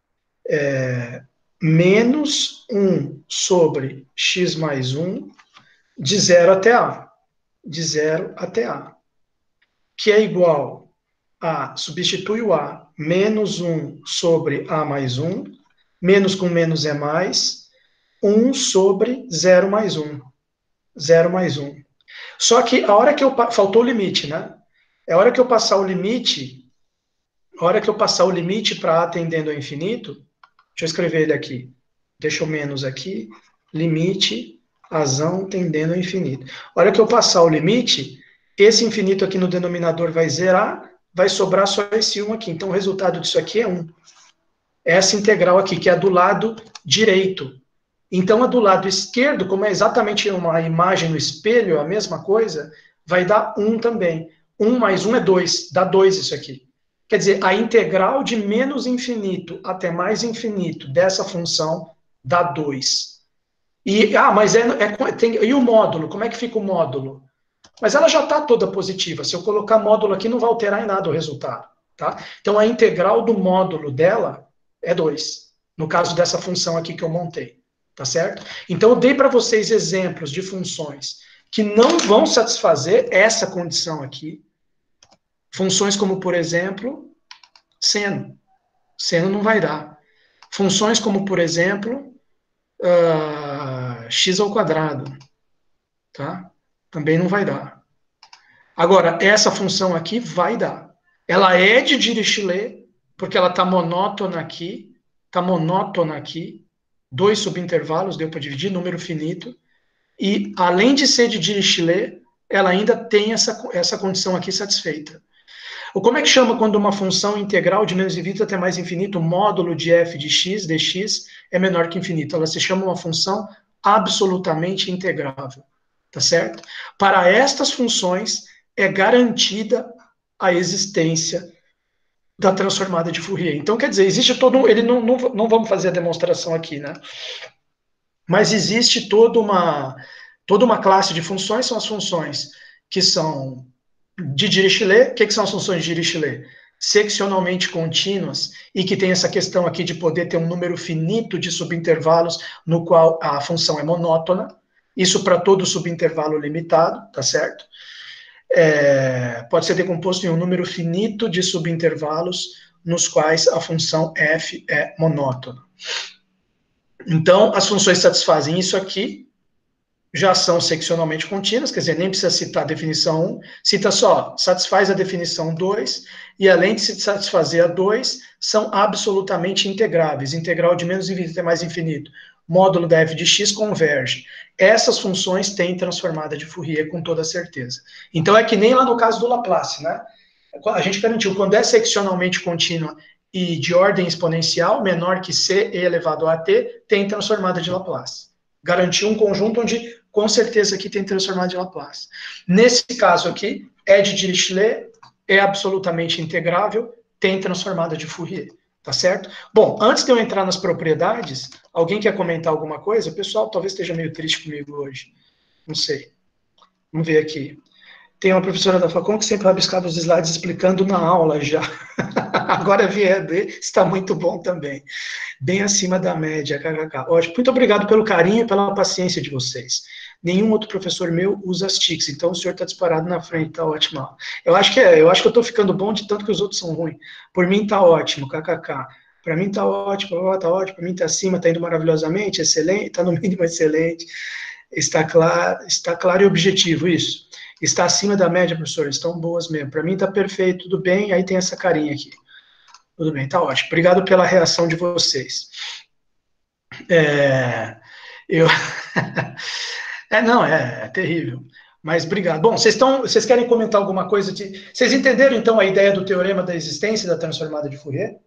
é, menos um sobre x mais um, de zero até a. De zero até a, que é igual a, substitui o a, menos um sobre a mais um, menos com menos é mais, um sobre zero mais um, zero mais um. Só que a hora que eu, faltou o limite, né? É a hora que eu passar o limite, a hora que eu passar o limite para a tendendo ao infinito, deixa eu escrever ele aqui, deixa o menos aqui, limite, azão tendendo ao infinito. A hora que eu passar o limite, esse infinito aqui no denominador vai zerar, vai sobrar só esse um aqui. Então, o resultado disso aqui é um. Essa integral aqui, que é do lado direito. Então, a do lado esquerdo, como é exatamente uma imagem no espelho, a mesma coisa, vai dar um também. um mais um é dois, dá dois isso aqui. Quer dizer, a integral de menos infinito até mais infinito dessa função dá dois. E, ah, mas é, é tem, e o módulo? Como é que fica o módulo? Mas ela já está toda positiva. Se eu colocar módulo aqui, não vai alterar em nada o resultado. Tá? Então, a integral do módulo dela é dois. No caso dessa função aqui que eu montei. Tá certo? Então, eu dei para vocês exemplos de funções que não vão satisfazer essa condição aqui. Funções como, por exemplo, seno. Seno não vai dar. Funções como, por exemplo... Uh, x ao quadrado, tá? Também não vai dar. Agora, essa função aqui vai dar. Ela é de Dirichlet, porque ela está monótona aqui, está monótona aqui, dois subintervalos, deu para dividir, número finito, e além de ser de Dirichlet, ela ainda tem essa, essa condição aqui satisfeita. Ou como é que chama quando uma função integral de menos infinito até mais infinito, módulo de f de x, dx, é menor que infinito? Ela se chama uma função absolutamente integrável. tá certo? Para estas funções é garantida a existência da transformada de Fourier. Então, quer dizer, existe todo um, ele não, não, não vamos fazer a demonstração aqui, né? Mas existe toda uma, toda uma classe de funções, são as funções que são de Dirichlet. O que, que são as funções de Dirichlet? Seccionalmente contínuas e que tem essa questão aqui de poder ter um número finito de subintervalos no qual a função é monótona. Isso para todo subintervalo limitado, tá certo? É, pode ser decomposto em um número finito de subintervalos nos quais a função f é monótona. Então, as funções satisfazem isso aqui, já são seccionalmente contínuas, quer dizer, nem precisa citar a definição um, cita só, satisfaz a definição dois, e além de se satisfazer a dois, são absolutamente integráveis, integral de menos infinito até mais infinito, módulo da f de x converge. Essas funções têm transformada de Fourier com toda certeza. Então é que nem lá no caso do Laplace, né? A gente garantiu, quando é seccionalmente contínua e de ordem exponencial, menor que c e elevado a t, tem transformada de Laplace. Garantiu um conjunto onde, com certeza, aqui tem transformada de Laplace. Nesse caso aqui, é de Dirichlet, é absolutamente integrável, tem transformada de Fourier. Tá certo? Bom, antes de eu entrar nas propriedades, alguém quer comentar alguma coisa? O pessoal talvez esteja meio triste comigo hoje. Não sei. Vamos ver aqui. Tem uma professora da Facom que sempre rabiscava os slides explicando na aula já. Agora V E D está muito bom também. Bem acima da média, kkk. Ótimo. Muito obrigado pelo carinho e pela paciência de vocês. Nenhum outro professor meu usa as T I Cs, então o senhor está disparado na frente, tá ótimo. Eu acho que é, eu acho que eu estou ficando bom de tanto que os outros são ruins. Por mim tá ótimo, kkk. Para mim tá ótimo, tá ótimo, para mim tá acima, tá indo maravilhosamente, excelente, tá no mínimo excelente. Está claro, está claro e objetivo, isso. Está acima da média, professor, estão boas mesmo. Para mim tá perfeito, tudo bem, aí tem essa carinha aqui. Tudo bem, tá ótimo. Obrigado pela reação de vocês. É, eu... é, não, é, é terrível. Mas obrigado. Bom, vocês, estão, vocês querem comentar alguma coisa? De... Vocês entenderam, então, a ideia do teorema da existência da transformada de Fourier?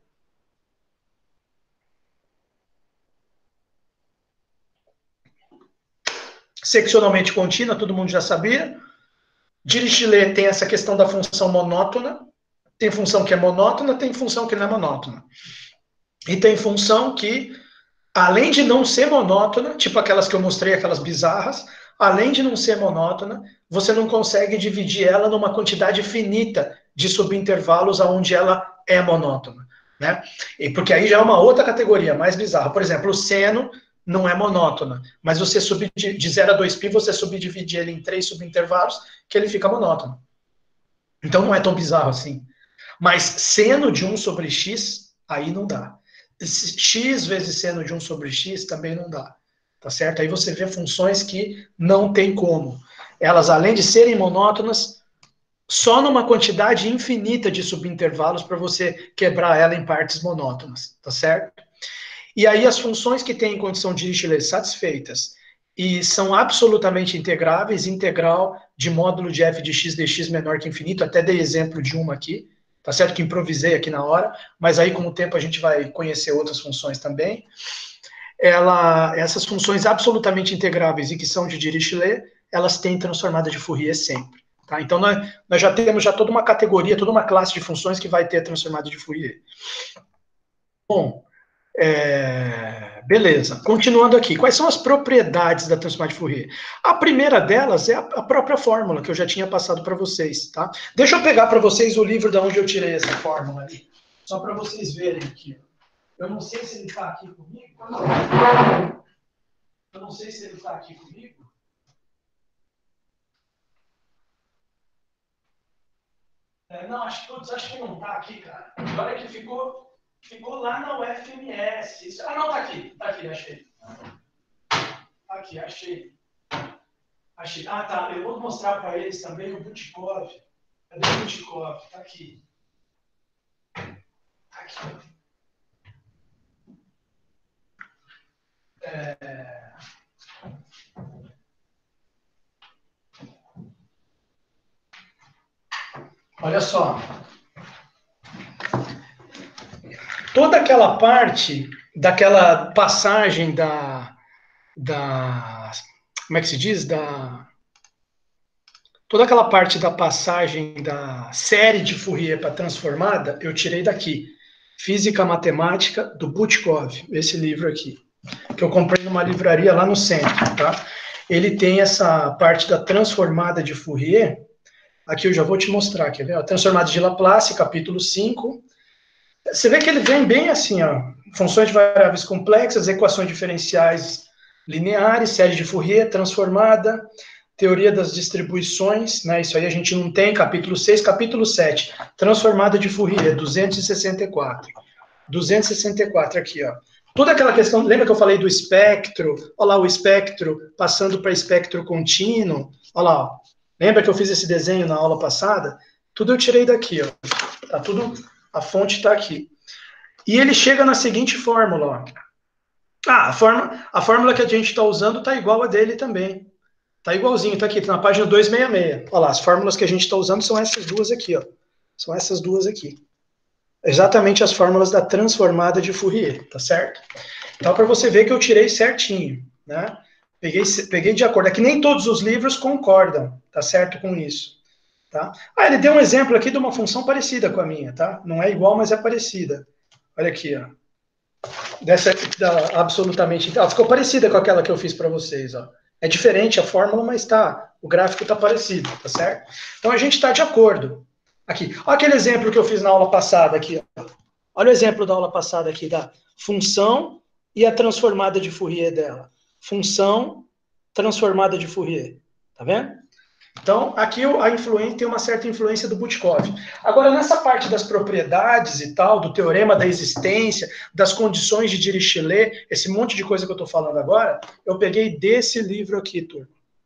Seccionalmente contínua, todo mundo já sabia. Dirichlet tem essa questão da função monótona. Tem função que é monótona, tem função que não é monótona. E tem função que, além de não ser monótona, tipo aquelas que eu mostrei, aquelas bizarras, além de não ser monótona, você não consegue dividir ela numa quantidade finita de subintervalos aonde ela é monótona, né? E porque aí já é uma outra categoria, mais bizarra. Por exemplo, o seno não é monótona, mas você subir de zero a dois π, você subdividir ele em três subintervalos, que ele fica monótono. Então não é tão bizarro assim. Mas seno de um sobre x, aí não dá. X vezes seno de um sobre x também não dá. Tá certo? Aí você vê funções que não tem como. Elas, além de serem monótonas, só numa quantidade infinita de subintervalos para você quebrar ela em partes monótonas. Tá certo? E aí as funções que têm condição de Dirichlet satisfeitas e são absolutamente integráveis, integral de módulo de f de x dx menor que infinito, até dei exemplo de uma aqui, tá certo que improvisei aqui na hora, mas aí com o tempo a gente vai conhecer outras funções também. Ela, essas funções absolutamente integráveis e que são de Dirichlet, elas têm transformada de Fourier sempre. Tá? Então nós, nós já temos já toda uma categoria, toda uma classe de funções que vai ter transformada de Fourier. Bom, É, beleza, continuando aqui. Quais são as propriedades da transformada de Fourier? A primeira delas é a, a própria fórmula, que eu já tinha passado para vocês. Tá? Deixa eu pegar para vocês o livro de onde eu tirei essa fórmula ali, só para vocês verem aqui. Eu não sei se ele está aqui comigo. Eu não sei se ele está aqui comigo. É, não, acho que, acho que não está aqui, cara. Olha que ficou... Ficou lá na U F M S. Isso... Ah, não, tá aqui. Tá aqui, achei. Aqui, achei. Achei. Ah, tá. Eu vou mostrar para eles também o Butikov. Cadê o Butikov? Tá aqui. Tá aqui. É... Olha só. Toda aquela parte daquela passagem da, da como é que se diz? Da, Toda aquela parte da passagem da série de Fourier para transformada, eu tirei daqui. Física Matemática, do Butkov, esse livro aqui, que eu comprei numa livraria lá no centro, tá? Ele tem essa parte da transformada de Fourier, aqui eu já vou te mostrar, quer ver? A transformada de Laplace, capítulo cinco. Você vê que ele vem bem assim, ó, funções de variáveis complexas, equações diferenciais lineares, série de Fourier, transformada, teoria das distribuições, né? Isso aí a gente não tem, capítulo seis, capítulo sete, transformada de Fourier, duzentos e sessenta e quatro. duzentos e sessenta e quatro aqui, ó. Toda aquela questão, lembra que eu falei do espectro? Olha lá o espectro passando para espectro contínuo. Olha lá, ó. Lembra que eu fiz esse desenho na aula passada? Tudo eu tirei daqui, ó. Tá tudo, a fonte está aqui. E ele chega na seguinte fórmula, ó. Ah, a, forma, a fórmula que a gente está usando está igual a dele também. Tá igualzinho, tá aqui, tá na página duzentos e sessenta e seis. Olha lá, as fórmulas que a gente está usando são essas duas aqui, ó. São essas duas aqui. Exatamente as fórmulas da transformada de Fourier, tá certo? Então, para você ver que eu tirei certinho, né? Peguei, peguei de acordo. É que nem todos os livros concordam, tá certo com isso, tá? Ah, ele deu um exemplo aqui de uma função parecida com a minha, tá? Não é igual, mas é parecida. Olha aqui, ó. Dessa da, absolutamente. Ela ficou parecida com aquela que eu fiz para vocês, ó. É diferente a fórmula, mas tá. O gráfico tá parecido, tá certo? Então a gente está de acordo. Aqui. Olha aquele exemplo que eu fiz na aula passada aqui, ó. Olha o exemplo da aula passada aqui da função e a transformada de Fourier dela. Função transformada de Fourier. Tá vendo? Então, aqui a influência tem uma certa influência do Butkov. Agora, nessa parte das propriedades e tal, do teorema da existência, das condições de Dirichlet, esse monte de coisa que eu estou falando agora, eu peguei desse livro aqui, turma.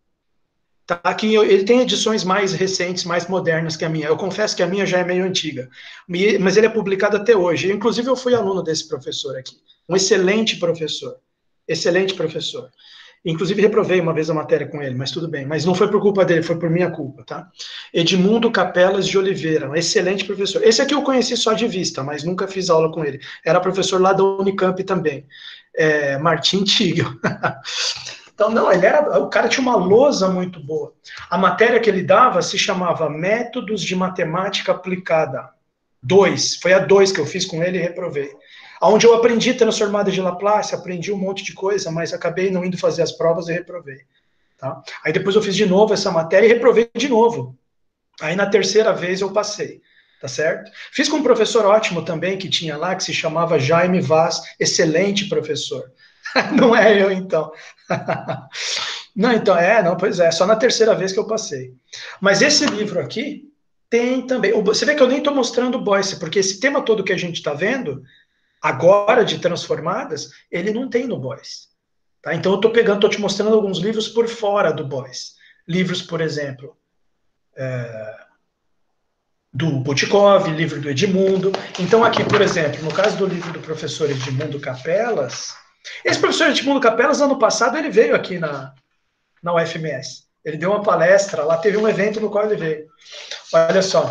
Tá, aqui ele tem edições mais recentes, mais modernas que a minha. Eu confesso que a minha já é meio antiga, mas ele é publicado até hoje. Inclusive, eu fui aluno desse professor aqui. Um excelente professor. Excelente professor. Inclusive, reprovei uma vez a matéria com ele, mas tudo bem. Mas não foi por culpa dele, foi por minha culpa, tá? Edmundo Capelas de Oliveira, um excelente professor. Esse aqui eu conheci só de vista, mas nunca fiz aula com ele. Era professor lá da Unicamp também. É, Martim Tigel. Então, não, ele era, o cara tinha uma lousa muito boa. A matéria que ele dava se chamava Métodos de Matemática Aplicada. Dois, foi a dois que eu fiz com ele e reprovei. Onde eu aprendi transformada de Laplace, aprendi um monte de coisa, mas acabei não indo fazer as provas e reprovei. Tá? Aí depois eu fiz de novo essa matéria e reprovei de novo. Aí na terceira vez eu passei, tá certo? Fiz com um professor ótimo também que tinha lá, que se chamava Jaime Vaz, excelente professor. Não é eu, então. Não, então, é, não, pois é, só na terceira vez que eu passei. Mas esse livro aqui tem também. Você vê que eu nem estou mostrando o Boyce, porque esse tema todo que a gente está vendo, agora de transformadas, ele não tem no Boyce. Tá? Então eu estou pegando, estou te mostrando alguns livros por fora do Boyce. Livros, por exemplo, é, do Butkov, livro do Edmundo. Então aqui, por exemplo, no caso do livro do professor Edmundo Capelas, esse professor Edmundo Capelas, ano passado, ele veio aqui na, na U F M S. Ele deu uma palestra, lá teve um evento no qual ele veio. Olha só.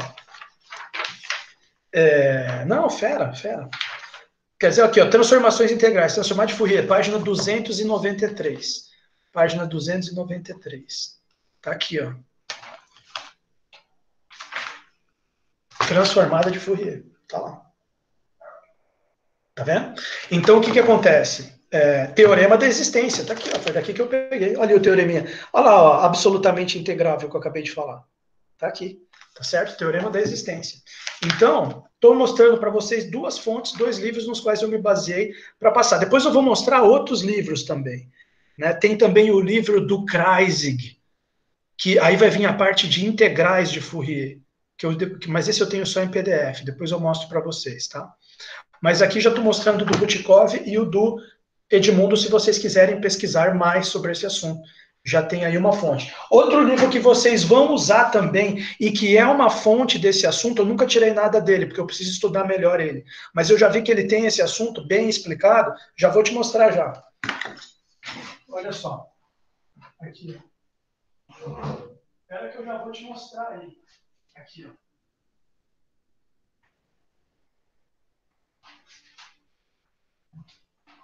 É, não, fera, fera. Quer dizer, aqui, ó, transformações integrais, transformar de Fourier, página duzentos e noventa e três. Página duzentos e noventa e três. Tá aqui, ó. Transformada de Fourier. Tá lá. Tá vendo? Então, o que que acontece? É, teorema da existência. Tá aqui, ó. Foi daqui que eu peguei. Olha o teoreminha. Olha lá, ó, absolutamente integrável que eu acabei de falar. Tá aqui. Tá certo? Teorema da existência. Então, estou mostrando para vocês duas fontes, dois livros nos quais eu me baseei para passar. Depois eu vou mostrar outros livros também. Né? Tem também o livro do Kreisig, que aí vai vir a parte de integrais de Fourier, que eu, mas esse eu tenho só em P D F, depois eu mostro para vocês, tá? Mas aqui já estou mostrando o do Butkov e o do Edmundo, se vocês quiserem pesquisar mais sobre esse assunto. Já tem aí uma fonte. Outro livro que vocês vão usar também, e que é uma fonte desse assunto, eu nunca tirei nada dele, porque eu preciso estudar melhor ele. Mas eu já vi que ele tem esse assunto bem explicado, já vou te mostrar já. Olha só. Aqui. Espera que eu já vou te mostrar aí. Aqui, ó.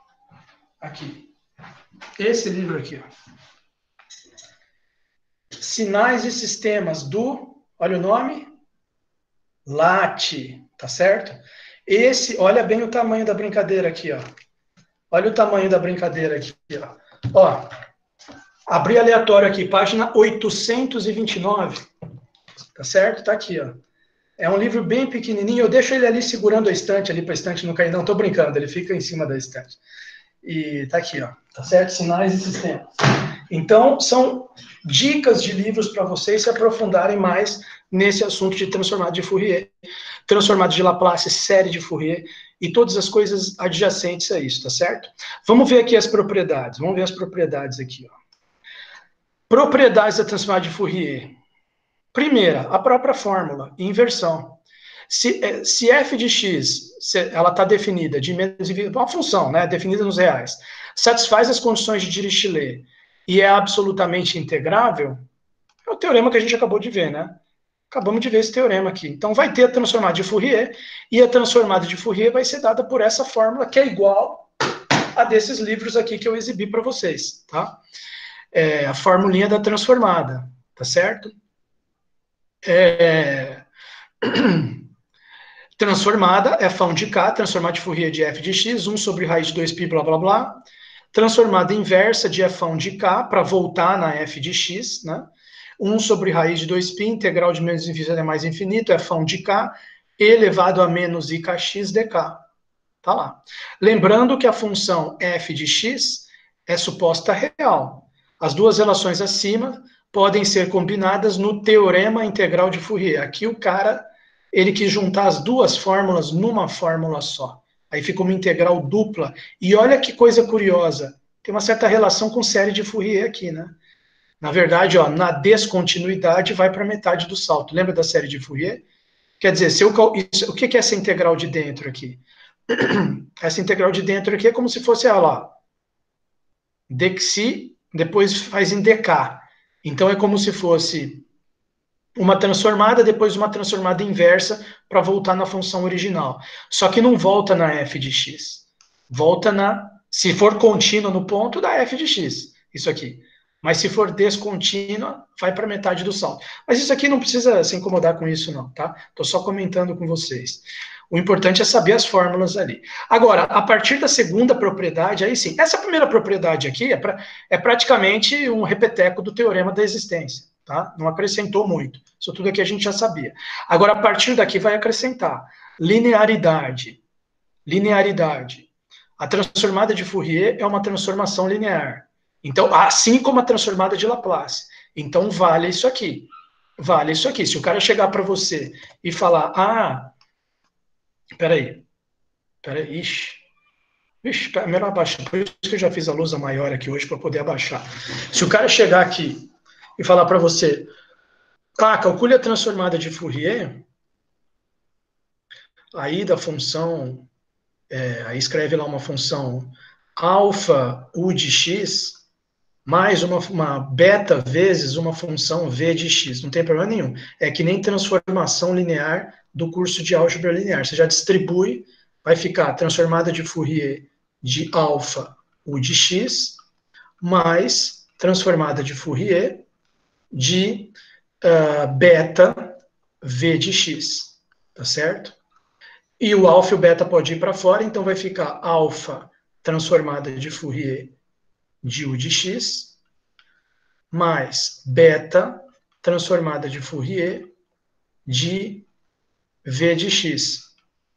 Aqui. Esse livro aqui, ó. sinais e sistemas do, olha o nome, LaTe, tá certo? Esse, olha bem o tamanho da brincadeira aqui, ó. Olha o tamanho da brincadeira aqui, ó. Ó, abri aleatório aqui, página oitocentos e vinte e nove, tá certo? Tá aqui, ó. É um livro bem pequenininho, eu deixo ele ali segurando a estante, ali para a estante não cair, não, tô brincando, ele fica em cima da estante. E tá aqui, ó, tá certo? Sinais e sistemas. Então, são dicas de livros para vocês se aprofundarem mais nesse assunto de transformado de Fourier, transformado de Laplace, série de Fourier e todas as coisas adjacentes a isso, tá certo? Vamos ver aqui as propriedades, vamos ver as propriedades aqui, ó. Propriedades da transformada de Fourier. Primeira, a própria fórmula, inversão. Se, se f de x, se ela está definida de menos infinito, uma função, né, definida nos reais, satisfaz as condições de Dirichlet e é absolutamente integrável, é o teorema que a gente acabou de ver, né? Acabamos de ver esse teorema aqui. Então, vai ter a transformada de Fourier, e a transformada de Fourier vai ser dada por essa fórmula, que é igual a desses livros aqui que eu exibi para vocês, tá? É a formulinha da transformada, tá certo? É... Transformada é f de k, transformada de Fourier de f de x, um sobre raiz de dois π, blá, blá, blá. Transformada inversa de f de k, para voltar na f de x, né? um sobre raiz de dois π, integral de menos infinito até mais infinito, f de k, elevado a menos ikx dk. Tá lá. Lembrando que a função f de x é suposta real. As duas relações acima podem ser combinadas no teorema integral de Fourier. Aqui o cara, ele quis juntar as duas fórmulas numa fórmula só. Aí fica uma integral dupla. E olha que coisa curiosa, tem uma certa relação com série de Fourier aqui, né? Na verdade, ó, na descontinuidade vai para metade do salto. Lembra da série de Fourier? Quer dizer, se eu, isso, o que é essa integral de dentro aqui? Essa integral de dentro aqui é como se fosse, olha lá, dxi, depois faz em dk. Então é como se fosse uma transformada, depois uma transformada inversa para voltar na função original. Só que não volta na f de x. Volta na, se for contínua no ponto, da f de x. Isso aqui. Mas se for descontínua, vai para metade do salto. Mas isso aqui não precisa se incomodar com isso não, tá? Estou só comentando com vocês. O importante é saber as fórmulas ali. Agora, a partir da segunda propriedade, aí sim, essa primeira propriedade aqui é, pra, é praticamente um repeteco do teorema da existência, tá? Não acrescentou muito. Isso tudo aqui a gente já sabia. Agora, a partir daqui vai acrescentar linearidade. Linearidade. A transformada de Fourier é uma transformação linear. Então, assim como a transformada de Laplace. Então, vale isso aqui. Vale isso aqui. Se o cara chegar para você e falar, ah, peraí, peraí, ixi, ixi, melhor abaixar. Por isso que eu já fiz a lousa maior aqui hoje para poder abaixar. Se o cara chegar aqui e falar para você, ah, calcule a transformada de Fourier, aí da função, é, aí escreve lá uma função alfa u de x, mais uma, uma beta vezes uma função v de x. Não tem problema nenhum. É que nem transformação linear do curso de álgebra linear. Você já distribui, vai ficar transformada de Fourier de alfa u de x, mais transformada de Fourier de uh, beta v de x. Tá certo? E o alfa e o beta pode ir para fora, então vai ficar alfa transformada de Fourier de u de x, mais beta transformada de Fourier de v de x.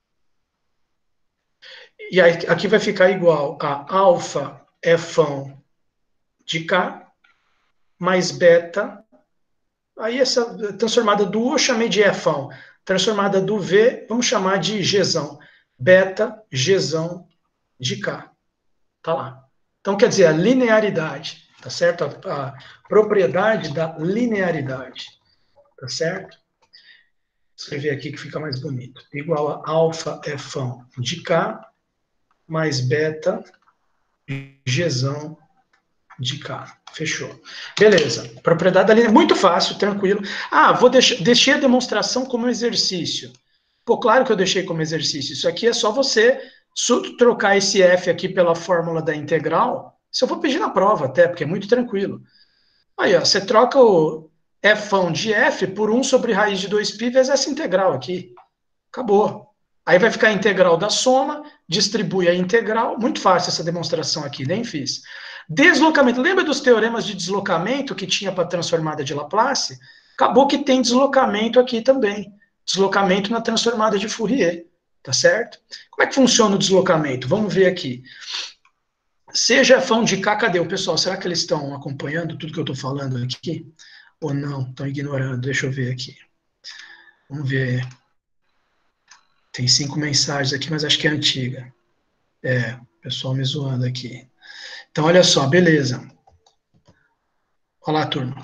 E aí, aqui vai ficar igual a alfa f de k, mais beta, aí essa transformada do u eu chamei de f, transformada do v, vamos chamar de gzão, beta gzão de k. Tá lá. Então, quer dizer, a linearidade, tá certo? A, a propriedade da linearidade, tá certo? Vou escrever aqui que fica mais bonito. Igual a alfa f de k mais beta gzão de k. Fechou. Beleza. Propriedade da linha, muito fácil, tranquilo. Ah, vou deixar, deixei a demonstração como exercício. Pô, claro que eu deixei como exercício. Isso aqui é só você trocar esse f aqui pela fórmula da integral. Isso eu vou pedir na prova até, porque é muito tranquilo. Aí, ó, você troca o... Fão de f por um sobre raiz de dois π vezes essa integral aqui. Acabou. Aí vai ficar a integral da soma, distribui a integral. Muito fácil essa demonstração aqui, nem fiz. Deslocamento. Lembra dos teoremas de deslocamento que tinha para a transformada de Laplace? Acabou que tem deslocamento aqui também. Deslocamento na transformada de Fourier. Tá certo? Como é que funciona o deslocamento? Vamos ver aqui. Seja Fão de K, cadê o pessoal? Será que eles estão acompanhando tudo que eu estou falando aqui? Ou não? Estão ignorando? Deixa eu ver aqui. Vamos ver. Tem cinco mensagens aqui, mas acho que é antiga. É, pessoal me zoando aqui. Então, olha só, beleza. Olha lá, turma.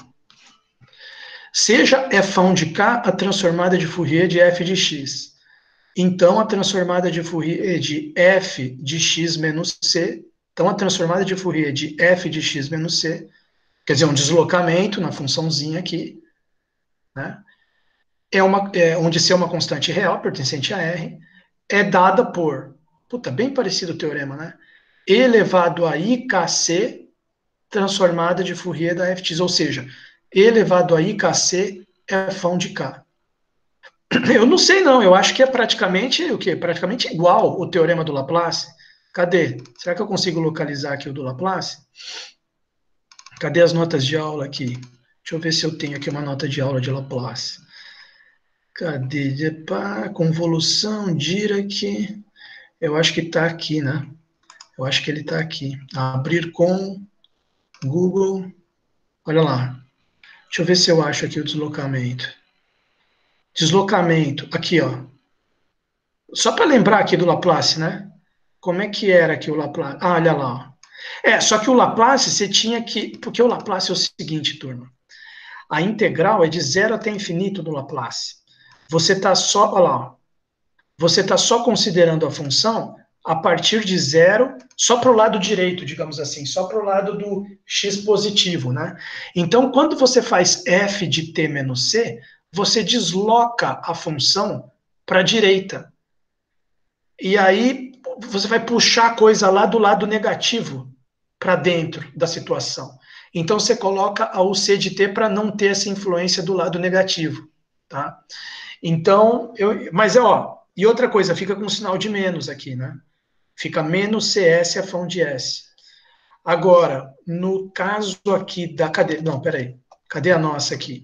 Seja Fão de K a transformada de Fourier de f de x. Então, a transformada de Fourier de f de x menos c. Então, a transformada de Fourier de f de x menos c, quer dizer, um deslocamento na funçãozinha aqui, né? É uma, é, onde C é uma constante real, pertencente a R, é dada por, puta, bem parecido o teorema, né? E elevado a I K C transformada de Fourier da f de x, ou seja, E elevado a I K C é Fão de K. Eu não sei não, eu acho que é praticamente o quê? Praticamente igual o teorema do Laplace. Cadê? Será que eu consigo localizar aqui o do Laplace? Cadê as notas de aula aqui? Deixa eu ver se eu tenho aqui uma nota de aula de Laplace. Cadê? Pá, convolução, Dirac. Eu acho que está aqui, né? Eu acho que ele está aqui. Abrir com Google. Olha lá. Deixa eu ver se eu acho aqui o deslocamento. Deslocamento. Aqui, ó. Só para lembrar aqui do Laplace, né? Como é que era aqui o Laplace? Ah, olha lá. Ó. É, só que o Laplace você tinha que... Porque o Laplace é o seguinte, turma. A integral é de zero até infinito do Laplace. Você está só... Olha lá, ó. Você está só considerando a função a partir de zero, só para o lado direito, digamos assim, só para o lado do x positivo, né? Então, quando você faz f de t menos c, você desloca a função para a direita. E aí, você vai puxar a coisa lá do lado negativo para dentro da situação. Então, você coloca a U C de t para não ter essa influência do lado negativo, tá? Então, eu, mas é, ó, e outra coisa, fica com um sinal de menos aqui, né? Fica menos cs a Fão de s. Agora, no caso aqui da... Cadê? Não, peraí. Cadê a nossa aqui?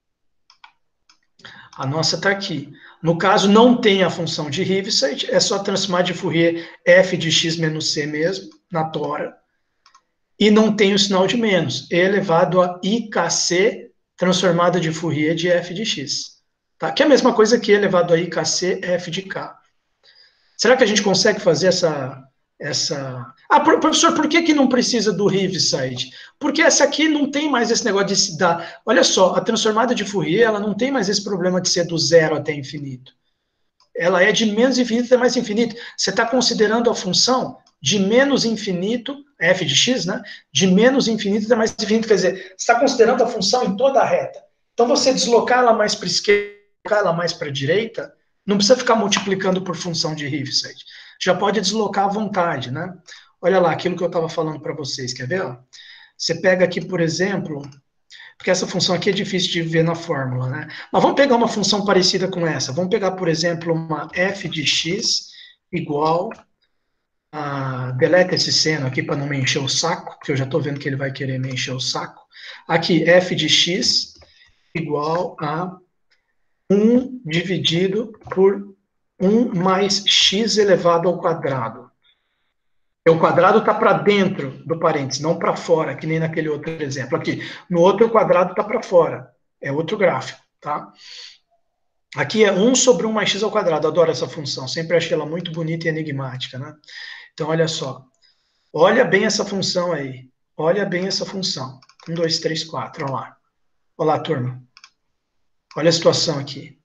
A nossa está aqui. No caso, não tem a função de Heaviside, é só transformar de Fourier f de x menos c mesmo, na tora. E não tem o sinal de menos, e elevado a I K C transformada de Fourier de f de x. Tá? Que é a mesma coisa que elevado a I K C f de k. Será que a gente consegue fazer essa... essa... Ah, professor, por que, que não precisa do Heaviside? Porque essa aqui não tem mais esse negócio de se dar... Olha só, a transformada de Fourier, ela não tem mais esse problema de ser do zero até infinito. Ela é de menos infinito até mais infinito. Você está considerando a função de menos infinito, f de x, né? De menos infinito até mais infinito. Quer dizer, você está considerando a função em toda a reta. Então, você deslocar ela mais para a esquerda, deslocar ela mais para a direita, não precisa ficar multiplicando por função de Heaviside. Já pode deslocar à vontade, né? Olha lá, aquilo que eu estava falando para vocês, quer ver? Ó? Você pega aqui, por exemplo, porque essa função aqui é difícil de ver na fórmula, né? Mas vamos pegar uma função parecida com essa. Vamos pegar, por exemplo, uma f de x igual a... Deleta esse seno aqui para não me encher o saco, porque eu já estou vendo que ele vai querer me encher o saco. Aqui, f de x igual a um dividido por um mais x elevado ao quadrado. O quadrado está para dentro do parênteses, não para fora, que nem naquele outro exemplo. Aqui, no outro, o quadrado está para fora. É outro gráfico, tá? Aqui é um sobre um mais x ao quadrado. Adoro essa função. Sempre achei ela muito bonita e enigmática, né? Então, olha só. Olha bem essa função aí. Olha bem essa função. um, dois, três, quatro. Olha lá. Olha lá, turma. Olha a situação aqui.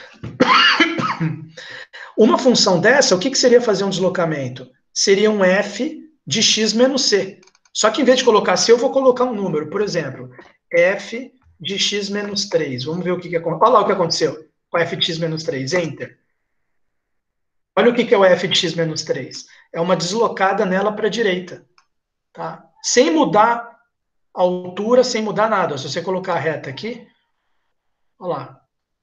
Uma função dessa, o que, que seria fazer um deslocamento? Seria um f de x menos c. Só que em vez de colocar c, eu vou colocar um número. Por exemplo, f de x menos três. Vamos ver o que, que aconteceu. Olha lá o que aconteceu com f de x menos três. Enter. Olha o que, que é o f de x menos três. É uma deslocada nela para a direita. Tá? Sem mudar a altura, sem mudar nada. Se você colocar a reta aqui, Olha lá.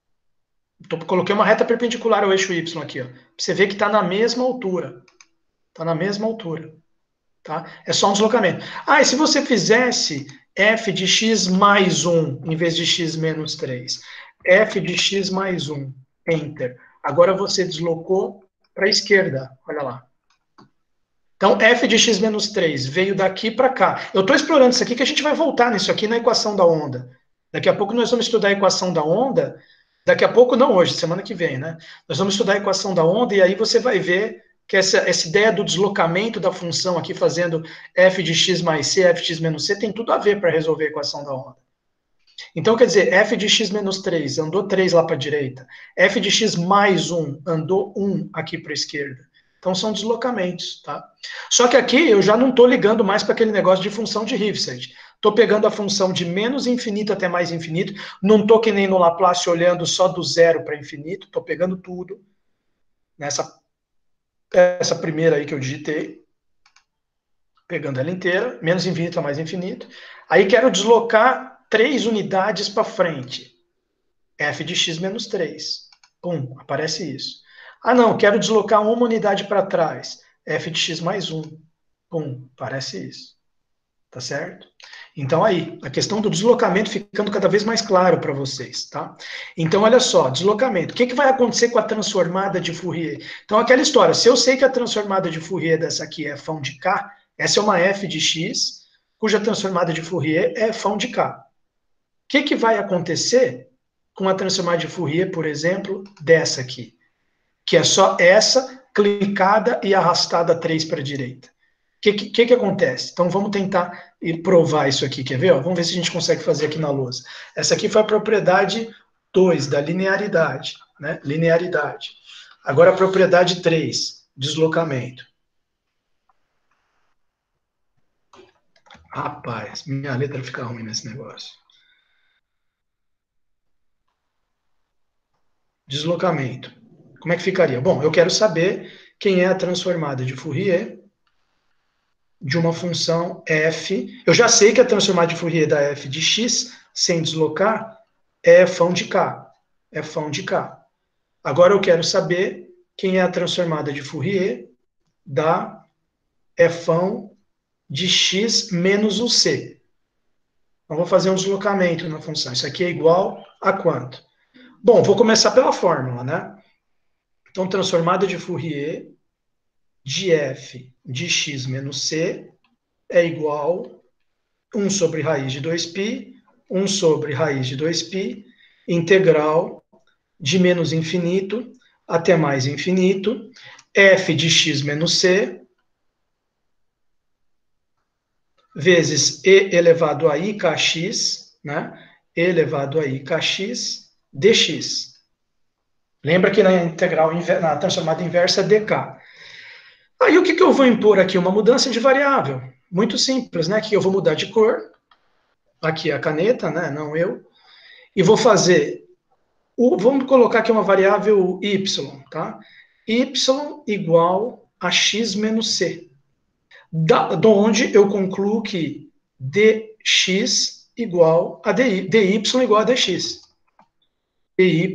Tô, coloquei uma reta perpendicular ao eixo Y aqui, ó. Pra você ver que está na mesma altura. Está na mesma altura. Tá? É só um deslocamento. Ah, e se você fizesse f de x mais um, em vez de x menos três? F de x mais um, enter. Agora você deslocou para a esquerda, olha lá. Então, f de x menos três veio daqui para cá. Eu estou explorando isso aqui, que a gente vai voltar nisso aqui na equação da onda. Daqui a pouco nós vamos estudar a equação da onda. Daqui a pouco, não hoje, semana que vem, né? Nós vamos estudar a equação da onda e aí você vai ver que essa, essa ideia do deslocamento da função aqui, fazendo f de x mais c, f de x menos c, tem tudo a ver para resolver a equação da onda. Então, quer dizer, f de x menos três andou três lá para a direita. F de x mais um andou um aqui para a esquerda. Então, são deslocamentos, tá? Só que aqui eu já não estou ligando mais para aquele negócio de função de Rifsed. Estou pegando a função de menos infinito até mais infinito. Não estou que nem no Laplace olhando só do zero para infinito. Estou pegando tudo. Nessa essa primeira aí que eu digitei. Pegando ela inteira. Menos infinito a mais infinito. Aí quero deslocar três unidades para frente. F de x menos três. Pum, aparece isso. Ah, não, quero deslocar uma unidade para trás. F de x mais um. Pum, aparece isso. Tá certo? Então aí, a questão do deslocamento ficando cada vez mais claro para vocês, tá? Então, olha só, deslocamento. O que, que vai acontecer com a transformada de Fourier? Então, aquela história, se eu sei que a transformada de Fourier dessa aqui é φ de K, essa é uma f de x, cuja transformada de Fourier é φ de K. O que, que vai acontecer com a transformada de Fourier, por exemplo, dessa aqui? Que é só essa clicada e arrastada três para a direita. O que, que, que acontece? Então vamos tentar provar isso aqui, quer ver? Ó, vamos ver se a gente consegue fazer aqui na lousa. Essa aqui foi a propriedade dois da linearidade, né? Linearidade. Agora a propriedade três, deslocamento. Rapaz, minha letra fica ruim nesse negócio. Deslocamento. Como é que ficaria? Bom, eu quero saber quem é a transformada de Fourier de uma função f. Eu já sei que a transformada de Fourier da f de x, sem deslocar, é φ de k. É φ de k. Agora eu quero saber quem é a transformada de Fourier da f de x menos o c. Então, vou fazer um deslocamento na função. Isso aqui é igual a quanto? Bom, vou começar pela fórmula, né? Então, transformada de Fourier de f de x menos c é igual a um sobre raiz de dois π, um sobre raiz de dois π, integral de menos infinito até mais infinito, f de x menos c, vezes e elevado a i kx, né? E elevado a i kx dx. Lembra que na integral, na transformada inversa é dk. Aí o que, que eu vou impor aqui? Uma mudança de variável. Muito simples, né? Que eu vou mudar de cor. Aqui a caneta, né? Não eu. E vou fazer. O, vamos colocar aqui uma variável y, tá? Y igual a x menos c. Da, de onde eu concluo que dx igual a dy, dy igual a dx. dy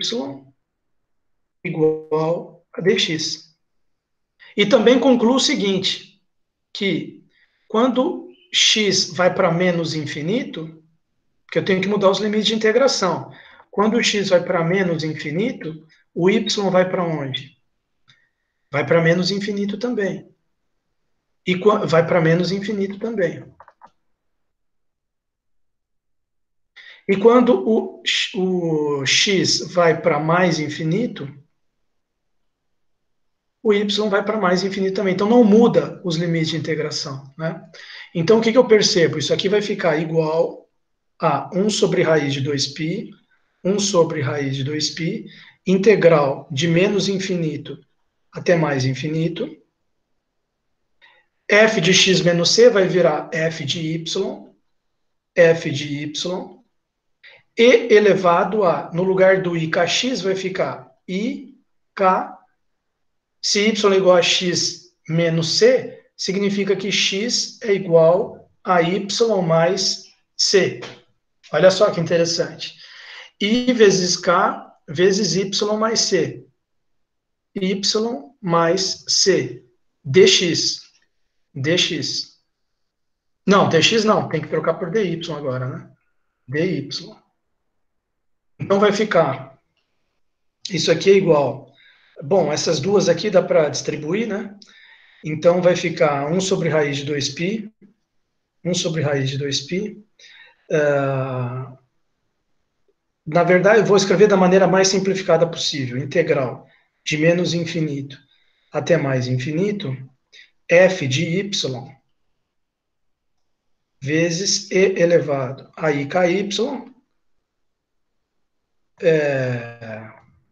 igual a dx. E também concluo o seguinte, que quando x vai para menos infinito, que eu tenho que mudar os limites de integração. Quando o x vai para menos infinito, o y vai para onde? Vai para menos infinito também. E vai para menos infinito também. E quando o, o x vai para mais infinito, o y vai para mais infinito também. Então, não muda os limites de integração, né? Então, o que, que eu percebo? Isso aqui vai ficar igual a um sobre raiz de dois π, um sobre raiz de dois π, integral de menos infinito até mais infinito. F de x menos c vai virar f de y, f de y, e elevado a, no lugar do i kx, vai ficar i k. Se y é igual a x menos c, significa que x é igual a y mais c. Olha só que interessante. I vezes K vezes Y mais C. Y mais C. Dx. Dx. Não, dx não, tem que trocar por dy agora, né? Dy. Então vai ficar, isso aqui é igual, bom, essas duas aqui dá para distribuir, né? Então vai ficar um sobre raiz de dois π, um sobre raiz de dois π. Uh, na verdade, eu vou escrever da maneira mais simplificada possível, integral de menos infinito até mais infinito, f de y vezes e elevado a i ky, é,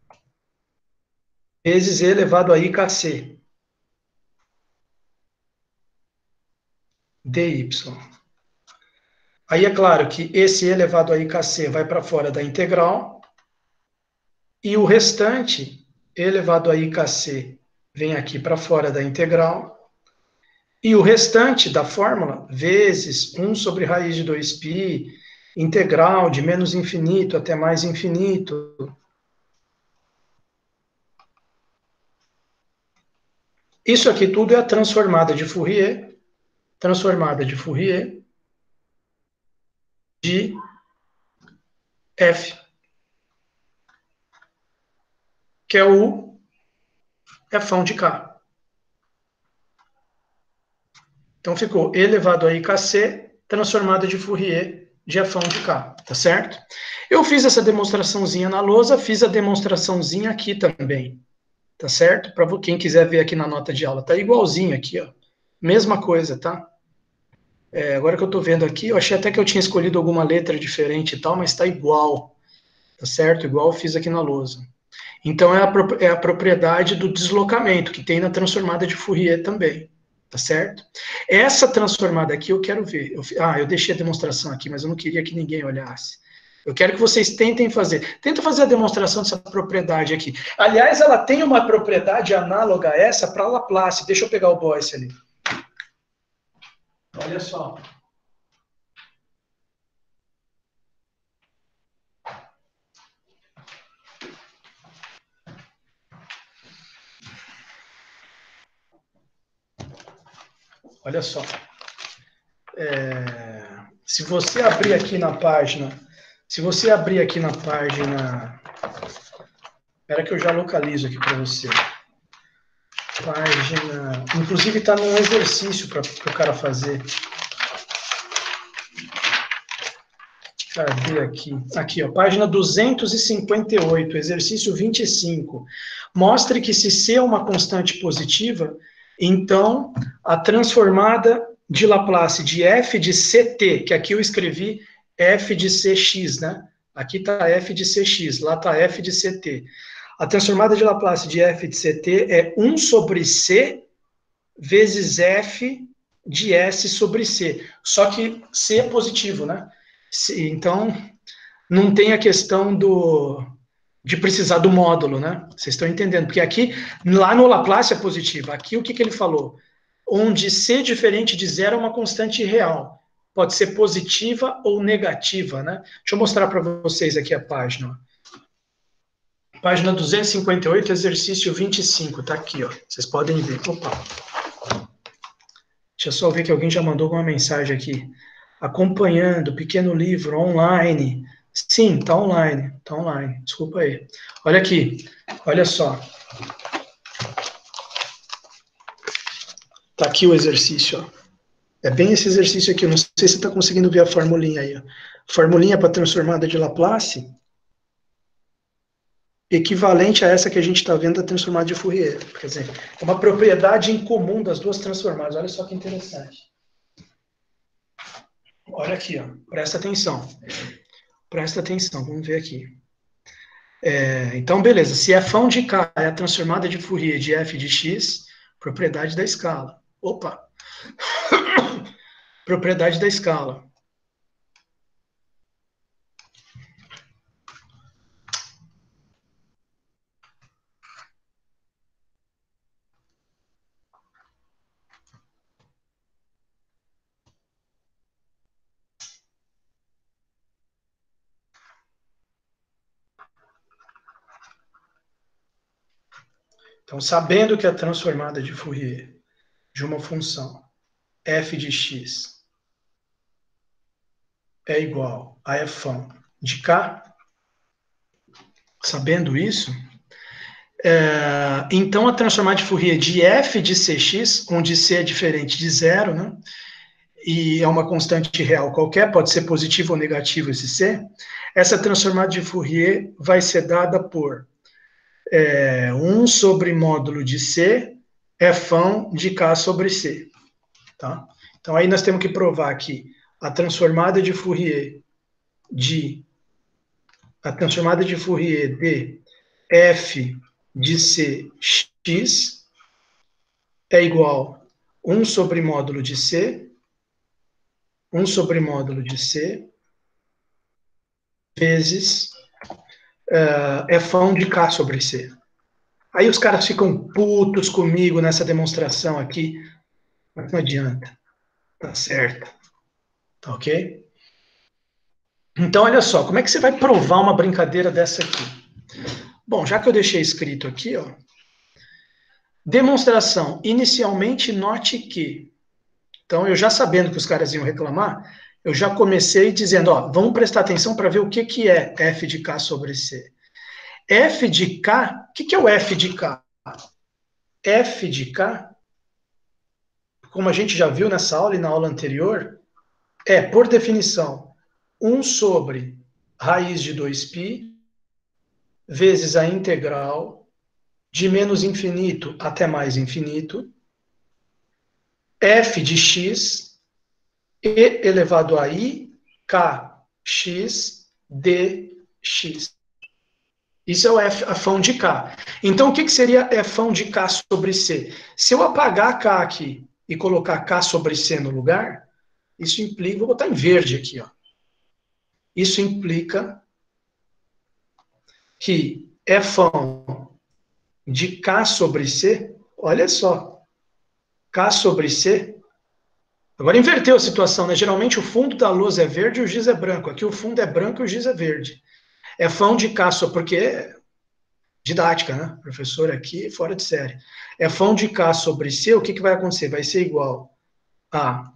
vezes e elevado a ikc, dy. Aí é claro que esse e elevado a ikc vai para fora da integral, e o restante, e elevado a ikc, vem aqui para fora da integral, e o restante da fórmula, vezes um sobre raiz de dois π, integral de menos infinito até mais infinito. Isso aqui tudo é a transformada de Fourier, transformada de Fourier de f, que é o fão de k. Então ficou elevado a ikc, transformada de Fourier de fão de k, tá certo? Eu fiz essa demonstraçãozinha na lousa, fiz a demonstraçãozinha aqui também, tá certo? Para quem quiser ver aqui na nota de aula, tá igualzinho aqui, ó. Mesma coisa, tá? É, agora que eu tô vendo aqui, eu achei até que eu tinha escolhido alguma letra diferente e tal, mas tá igual, tá certo? Igual eu fiz aqui na lousa. Então é a, é a propriedade do deslocamento, que tem na transformada de Fourier também, tá certo? Essa transformada aqui eu quero ver. Eu, ah, eu deixei a demonstração aqui, mas eu não queria que ninguém olhasse. Eu quero que vocês tentem fazer. Tenta fazer a demonstração dessa propriedade aqui. Aliás, ela tem uma propriedade análoga a essa para Laplace. Deixa eu pegar o Boyce ali. Olha só. Olha só. É, se você abrir aqui na página, se você abrir aqui na página, espera que eu já localizo aqui para você. Página, inclusive está num exercício para o cara fazer. Cadê aqui? Aqui, ó, página duzentos e cinquenta e oito, exercício vinte e cinco. Mostre que se C é uma constante positiva, então a transformada de Laplace de f de ct, que aqui eu escrevi f de cx, né? Aqui está f de cx, lá está f de ct. A transformada de Laplace de f de ct é um sobre c vezes f de s sobre c. Só que c é positivo, né? Então, não tem a questão do, de precisar do módulo, né? Vocês estão entendendo? Porque aqui, lá no Laplace é positivo. Aqui, o que, que ele falou? Onde C diferente de zero é uma constante real. Pode ser positiva ou negativa, né? Deixa eu mostrar para vocês aqui a página. Página duzentos e cinquenta e oito, exercício vinte e cinco. Tá aqui, ó. Vocês podem ver. Opa. Deixa eu só ver que alguém já mandou uma mensagem aqui. Acompanhando, pequeno livro, online. Sim, tá online, tá online. Desculpa aí. Olha aqui, olha só. Tá aqui o exercício, ó. É bem esse exercício aqui. Eu não sei se você está conseguindo ver a formulinha aí, ó. Formulinha para transformada de Laplace, equivalente a essa que a gente está vendo da transformada de Fourier. Quer dizer, é uma propriedade em comum das duas transformadas. Olha só que interessante. Olha aqui, ó. Presta atenção. Presta atenção, vamos ver aqui. É, então, beleza. Se f de k é a transformada de Fourier de f de x, propriedade da escala. Opa! Propriedade da escala. Então, sabendo que a transformada de Fourier de uma função f de x é igual a f de k, sabendo isso, é, então a transformada de Fourier de f de cx, onde c é diferente de zero, né, e é uma constante real qualquer, pode ser positivo ou negativo esse c, essa transformada de Fourier vai ser dada por é, um sobre módulo de c, f de k sobre c. Tá? Então aí nós temos que provar que a transformada de Fourier de a transformada de Fourier de f de cx é igual a um sobre módulo de c, um sobre módulo de c, vezes uh, f de k sobre c. Aí os caras ficam putos comigo nessa demonstração aqui, mas não adianta, tá certo, tá ok? Então, olha só, como é que você vai provar uma brincadeira dessa aqui? Bom, já que eu deixei escrito aqui, ó, demonstração, inicialmente note que. Então, eu já sabendo que os caras iam reclamar, eu já comecei dizendo, ó, vamos prestar atenção para ver o que, que é f de k sobre c. F de k, o que, que é o f de k? F de k, como a gente já viu nessa aula e na aula anterior, é, por definição, um sobre raiz de dois π vezes a integral de menos infinito até mais infinito, f de x e elevado a i, kx, dx. Isso é o f, f de k. Então, o que, que seria f de k sobre c? Se eu apagar k aqui e colocar k sobre c no lugar, isso implica, vou botar em verde aqui, ó. Isso implica que f de k sobre c, olha só, k sobre c, agora inverteu a situação, né? Geralmente o fundo da lousa é verde e o giz é branco. Aqui o fundo é branco e o giz é verde. F de k, só porque é didática, né? Professor aqui fora de série. F de k sobre c, o que, que vai acontecer? Vai ser igual a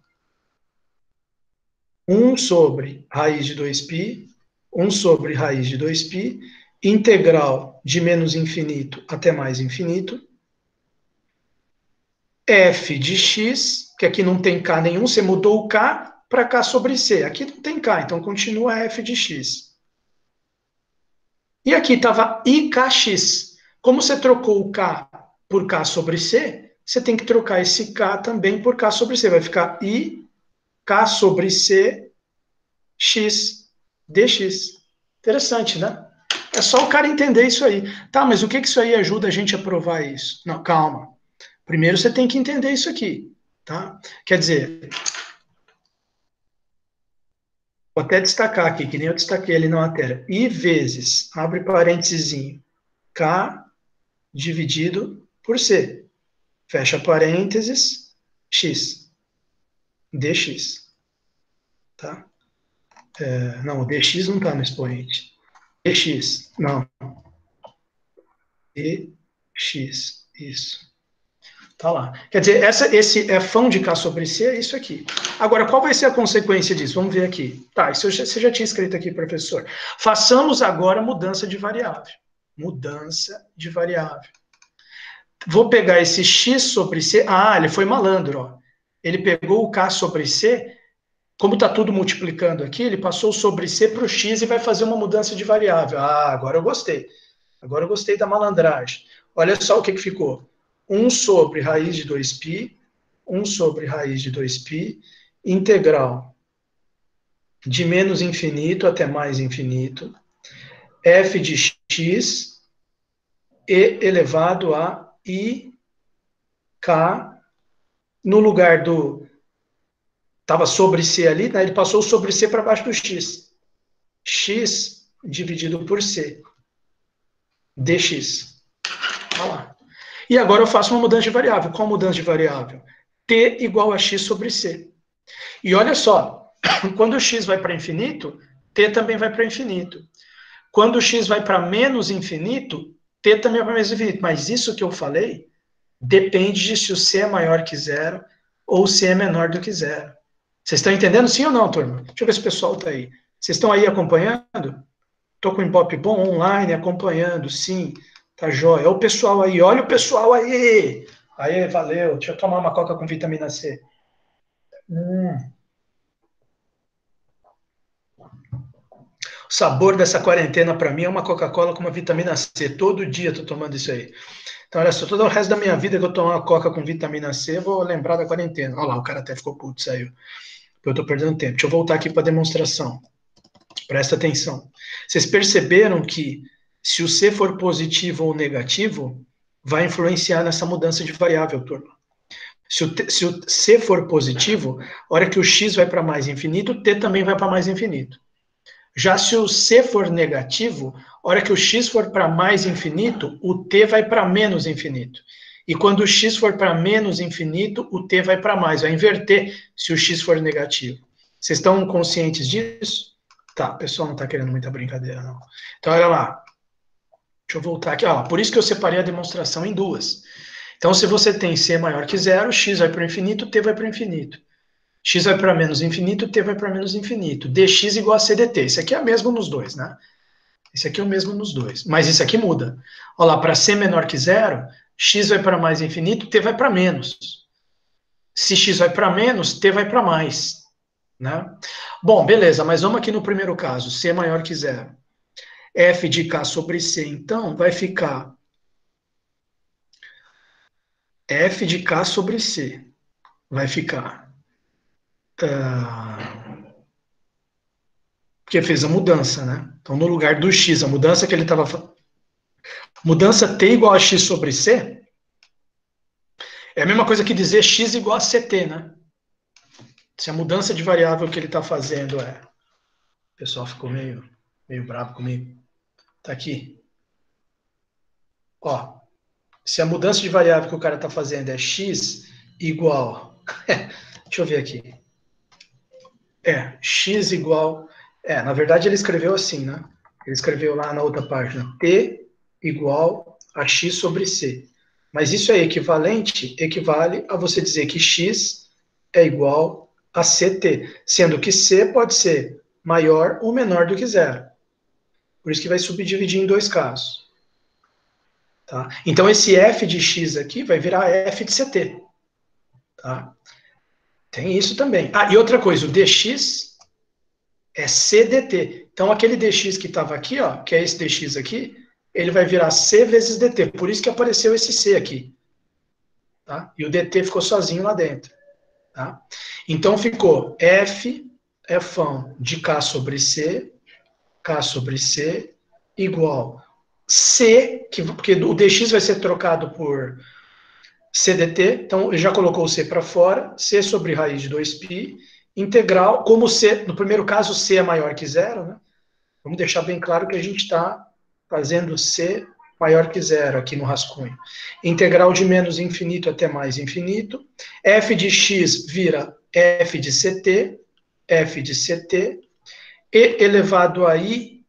um sobre raiz de dois π, um sobre raiz de dois π, integral de menos infinito até mais infinito, f de x, que aqui não tem k nenhum, você mudou o k para k sobre c. Aqui não tem k, então continua f de x. E aqui estava ikx. Como você trocou o k por k sobre c, você tem que trocar esse k também por k sobre c. Vai ficar i k sobre c x dx. Interessante, né? É só o cara entender isso aí. Tá, mas o que, que isso aí ajuda a gente a provar isso? Não, calma. Primeiro você tem que entender isso aqui, tá? Quer dizer, vou até destacar aqui, que nem eu destaquei ali na matéria. I vezes, abre parênteses, K dividido por C. Fecha parênteses, X. Dx. Tá? É, não, o dx não está no expoente. Dx, não. Dx, isso. Tá lá. Quer dizer, essa, esse f de k sobre c é isso aqui. Agora, qual vai ser a consequência disso? Vamos ver aqui. Tá, isso já, você já tinha escrito aqui, professor. Façamos agora mudança de variável. Mudança de variável. Vou pegar esse x sobre c. Ah, ele foi malandro, ó. Ele pegou o k sobre c, como está tudo multiplicando aqui, ele passou o sobre c para o x e vai fazer uma mudança de variável. Ah, agora eu gostei. Agora eu gostei da malandragem. Olha só o que, que ficou. um sobre raiz de dois π, um sobre raiz de dois π, integral de menos infinito até mais infinito, f de x e elevado a i k, no lugar do, estava sobre c ali, né, ele passou sobre c para baixo do x. X dividido por c, dx. Olha lá. E agora eu faço uma mudança de variável. Qual mudança de variável? T igual a x sobre c. E olha só, quando o x vai para infinito, t também vai para infinito. Quando o x vai para menos infinito, T também vai para menos infinito. Mas isso que eu falei depende de se o C é maior que zero ou se é menor do que zero. Vocês estão entendendo sim ou não, turma? Deixa eu ver se o pessoal está aí. Vocês estão aí acompanhando? Estou com o Ibope bom online, acompanhando, sim. Tá jóia. Olha o pessoal aí, olha o pessoal aí. Aí, valeu. Deixa eu tomar uma coca com vitamina C. Hum. O sabor dessa quarentena para mim é uma Coca-Cola com uma vitamina C. Todo dia estou tomando isso aí. Então, olha só, todo o resto da minha vida que eu tomar uma Coca com vitamina C, eu vou lembrar da quarentena. Olha lá, o cara até ficou puto, saiu. Eu estou perdendo tempo. Deixa eu voltar aqui para a demonstração. Presta atenção. Vocês perceberam que se o C for positivo ou negativo, vai influenciar nessa mudança de variável, turma. Se o, T, se o C for positivo, a hora que o X vai para mais infinito, o T também vai para mais infinito. Já se o C for negativo, a hora que o X for para mais infinito, o T vai para menos infinito. E quando o X for para menos infinito, o T vai para mais. Vai inverter se o X for negativo. Vocês estão conscientes disso? Tá, o pessoal não está querendo muita brincadeira, não. Então, olha lá. Deixa eu voltar aqui. Ó, por isso que eu separei a demonstração em duas. Então, se você tem C maior que zero, X vai para o infinito, T vai para o infinito. X vai para menos infinito, T vai para menos infinito. Dx igual a C dt. Isso aqui é o mesmo nos dois, né? Esse aqui é o mesmo nos dois. Mas isso aqui muda. Olha lá, para C menor que zero, X vai para mais infinito, T vai para menos. Se X vai para menos, T vai para mais. Né? Bom, beleza, mas vamos aqui no primeiro caso. C maior que zero. F de K sobre C, então, vai ficar F de K sobre C. Vai ficar... Uh, porque fez a mudança, né? Então, no lugar do X, a mudança que ele estava... Mudança T igual a X sobre C é a mesma coisa que dizer X igual a C T, né? Se a mudança de variável que ele está fazendo é... O pessoal ficou meio, meio bravo comigo. Tá aqui. Ó, se a mudança de variável que o cara está fazendo é X igual... Deixa eu ver aqui. É, X igual... É, na verdade ele escreveu assim, né? Ele escreveu lá na outra página. T igual a X sobre C. Mas isso é equivalente, equivale a você dizer que X é igual a C T, sendo que C pode ser maior ou menor do que zero. Por isso que vai subdividir em dois casos. Tá? Então esse F de X aqui vai virar F de C T. Tá? Tem isso também. Ah, e outra coisa, o dx é C dt. Então aquele dx que estava aqui, ó, que é esse dx aqui, ele vai virar C vezes dt. Por isso que apareceu esse C aqui. Tá? E o dt ficou sozinho lá dentro. Tá? Então ficou F, F de K sobre C, K sobre C, igual C, que, porque o dx vai ser trocado por C dt, então ele já colocou o C para fora, C sobre raiz de dois π, integral, como C, no primeiro caso C é maior que zero, né? Vamos deixar bem claro que a gente está fazendo C maior que zero aqui no rascunho. Integral de menos infinito até mais infinito. F de x vira F de Ct, F de Ct, e elevado a I,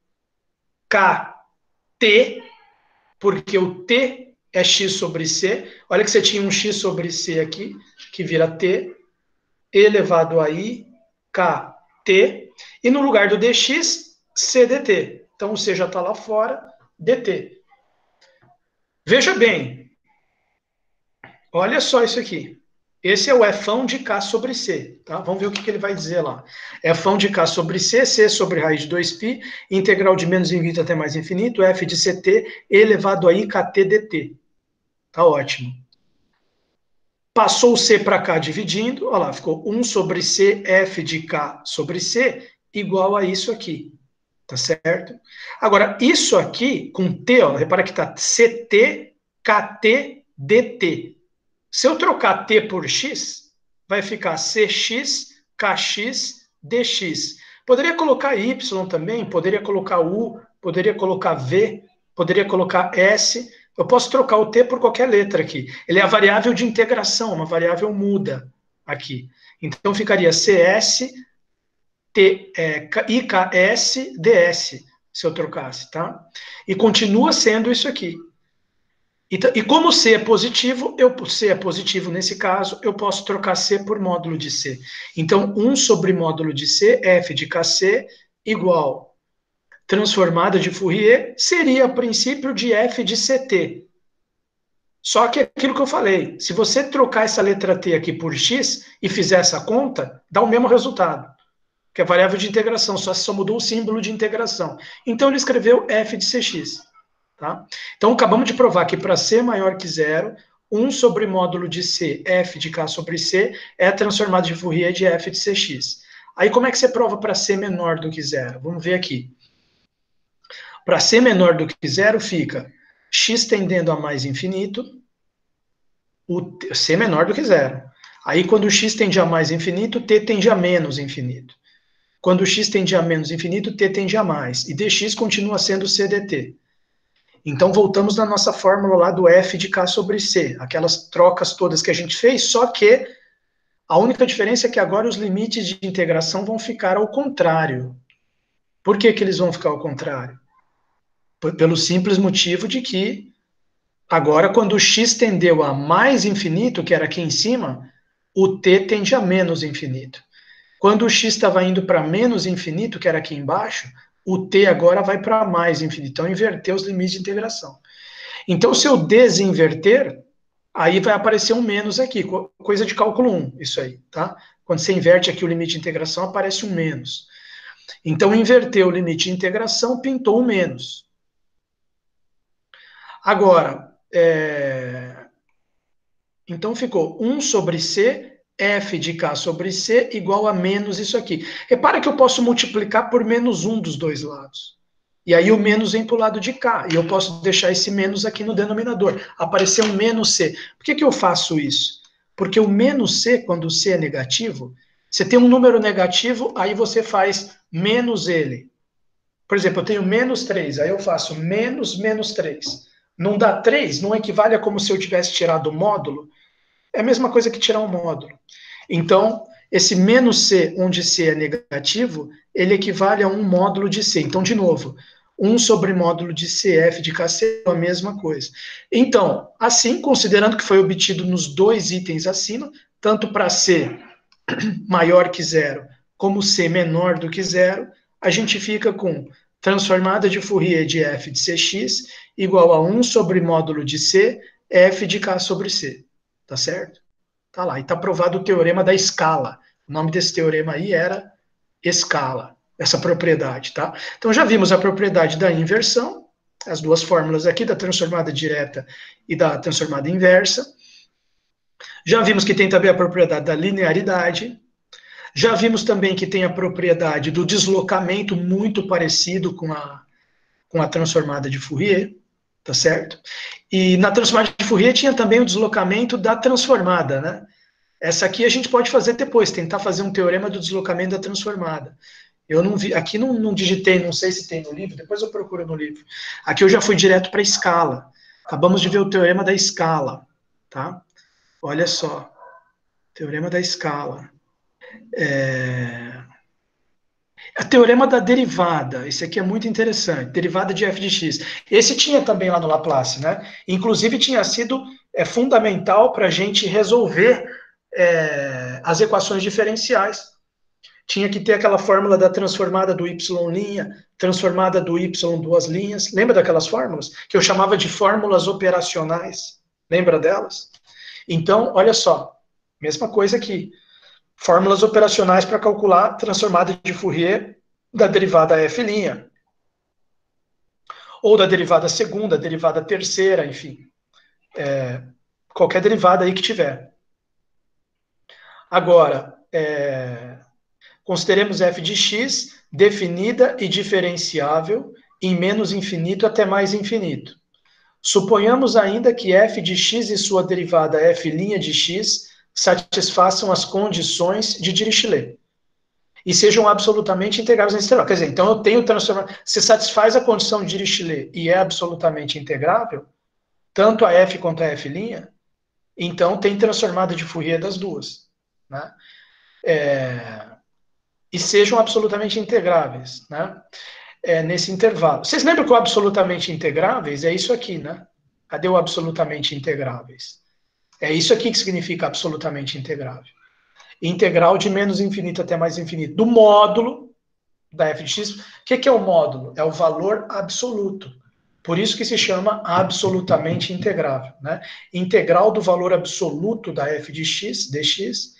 Kt, porque o T é x sobre C. Olha que você tinha um x sobre C aqui, que vira T, elevado a I, Kt, e no lugar do dx, C dt. Então o C já está lá fora, dt. Veja bem, olha só isso aqui. Esse é o F de K sobre C, tá? Vamos ver o que, que ele vai dizer lá. F de K sobre C, C sobre raiz de dois π, integral de menos infinito até mais infinito, F de Ct elevado a I Kt dt. Tá ótimo. Passou o C para cá dividindo, olha lá, ficou um sobre C, F de K sobre C, igual a isso aqui. Tá certo? Agora, isso aqui, com T, ó, repara que tá Ct, Kt, dt. Se eu trocar T por X, vai ficar Cx, Kx, dx. Poderia colocar Y também, poderia colocar U, poderia colocar V, poderia colocar S. Eu posso trocar o T por qualquer letra aqui. Ele é a variável de integração, uma variável muda aqui. Então ficaria Cs, T, é, I K S, ds, se eu trocasse, tá? E continua sendo isso aqui. E, e como C é positivo, eu, C é positivo nesse caso, eu posso trocar C por módulo de C. Então, um sobre módulo de C, f de kc, igual transformada de Fourier, seria a princípio de f de ct. Só que é aquilo que eu falei, se você trocar essa letra t aqui por x e fizer essa conta, dá o mesmo resultado, que é variável de integração, só, só mudou o símbolo de integração. Então ele escreveu f de cx. Tá? Então acabamos de provar que para c maior que zero, um sobre módulo de c, f de k sobre c, é transformado de Fourier de f de cx. Aí como é que você prova para c menor do que zero? Vamos ver aqui. Para c menor do que zero fica x tendendo a mais infinito, o c menor do que zero. Aí, quando o x tende a mais infinito, t tende a menos infinito. Quando o x tende a menos infinito, t tende a mais. E dx continua sendo c dt. Então, voltamos na nossa fórmula lá do f de k sobre c. Aquelas trocas todas que a gente fez, só que a única diferença é que agora os limites de integração vão ficar ao contrário. Por que que eles vão ficar ao contrário? Pelo simples motivo de que agora, quando o x tendeu a mais infinito, que era aqui em cima, o t tende a menos infinito. Quando o x estava indo para menos infinito, que era aqui embaixo, o t agora vai para mais infinito. Então, inverteu os limites de integração. Então, se eu desinverter, aí vai aparecer um menos aqui, coisa de cálculo um, isso aí, tá? Quando você inverte aqui o limite de integração, aparece um menos. Então, inverteu o limite de integração, pintou um menos. Agora, é... então ficou um sobre c, f de k sobre c, igual a menos isso aqui. Repara que eu posso multiplicar por menos um dos dois lados. E aí o menos vem para o lado de cá. E eu posso deixar esse menos aqui no denominador. Apareceu um menos c. Por que que eu faço isso? Porque o menos c, quando o c é negativo, você tem um número negativo, aí você faz menos ele. Por exemplo, eu tenho menos três, aí eu faço menos menos três. Não dá três? Não equivale a como se eu tivesse tirado o módulo? É a mesma coisa que tirar um módulo. Então, esse menos c, onde c é negativo, ele equivale a um módulo de c. Então, de novo, um sobre módulo de cf de kc é a mesma coisa. Então, assim, considerando que foi obtido nos dois itens acima, tanto para c maior que zero, como c menor do que zero, a gente fica com transformada de Fourier de f de cx igual a um sobre módulo de c, f de k sobre c. Tá certo? Tá lá. E tá provado o teorema da escala. O nome desse teorema aí era escala, essa propriedade, tá? Então já vimos a propriedade da inversão, as duas fórmulas aqui, da transformada direta e da transformada inversa. Já vimos que tem também a propriedade da linearidade. Já vimos também que tem a propriedade do deslocamento, muito parecido com a, com a transformada de Fourier, tá certo? E na transformada de Fourier tinha também o deslocamento da transformada, né? Essa aqui a gente pode fazer depois, tentar fazer um teorema do deslocamento da transformada. Eu não vi, aqui não, não digitei, não sei se tem no livro, depois eu procuro no livro. Aqui eu já fui direto para a escala. Acabamos de ver o teorema da escala, tá? Olha só, teorema da escala. É... A teorema da derivada, esse aqui é muito interessante, derivada de f de x. Esse tinha também lá no Laplace, né? Inclusive tinha sido é, fundamental para a gente resolver é, as equações diferenciais. Tinha que ter aquela fórmula da transformada do y' transformada do y duas linhas. Lembra daquelas fórmulas? Que eu chamava de fórmulas operacionais. Lembra delas? Então, olha só, mesma coisa aqui. Fórmulas operacionais para calcular a transformada de Fourier da derivada f', ou da derivada segunda, derivada terceira, enfim. É, qualquer derivada aí que tiver. Agora, é, consideremos f de x definida e diferenciável em menos infinito até mais infinito. Suponhamos ainda que f de x e sua derivada f' de x satisfaçam as condições de Dirichlet e sejam absolutamente integráveis nesse integral. Quer dizer, então eu tenho transformado. Se satisfaz a condição de Dirichlet e é absolutamente integrável, tanto a f quanto a f', então tem transformada de Fourier das duas. Né? É... E sejam absolutamente integráveis, né? É, nesse intervalo. Vocês lembram que o absolutamente integráveis é isso aqui, né? Cadê o absolutamente integráveis? É isso aqui que significa absolutamente integrável. Integral de menos infinito até mais infinito, do módulo da f de x. O que é o módulo? É o valor absoluto. Por isso que se chama absolutamente integrável. Né? Integral do valor absoluto da f de x, dx,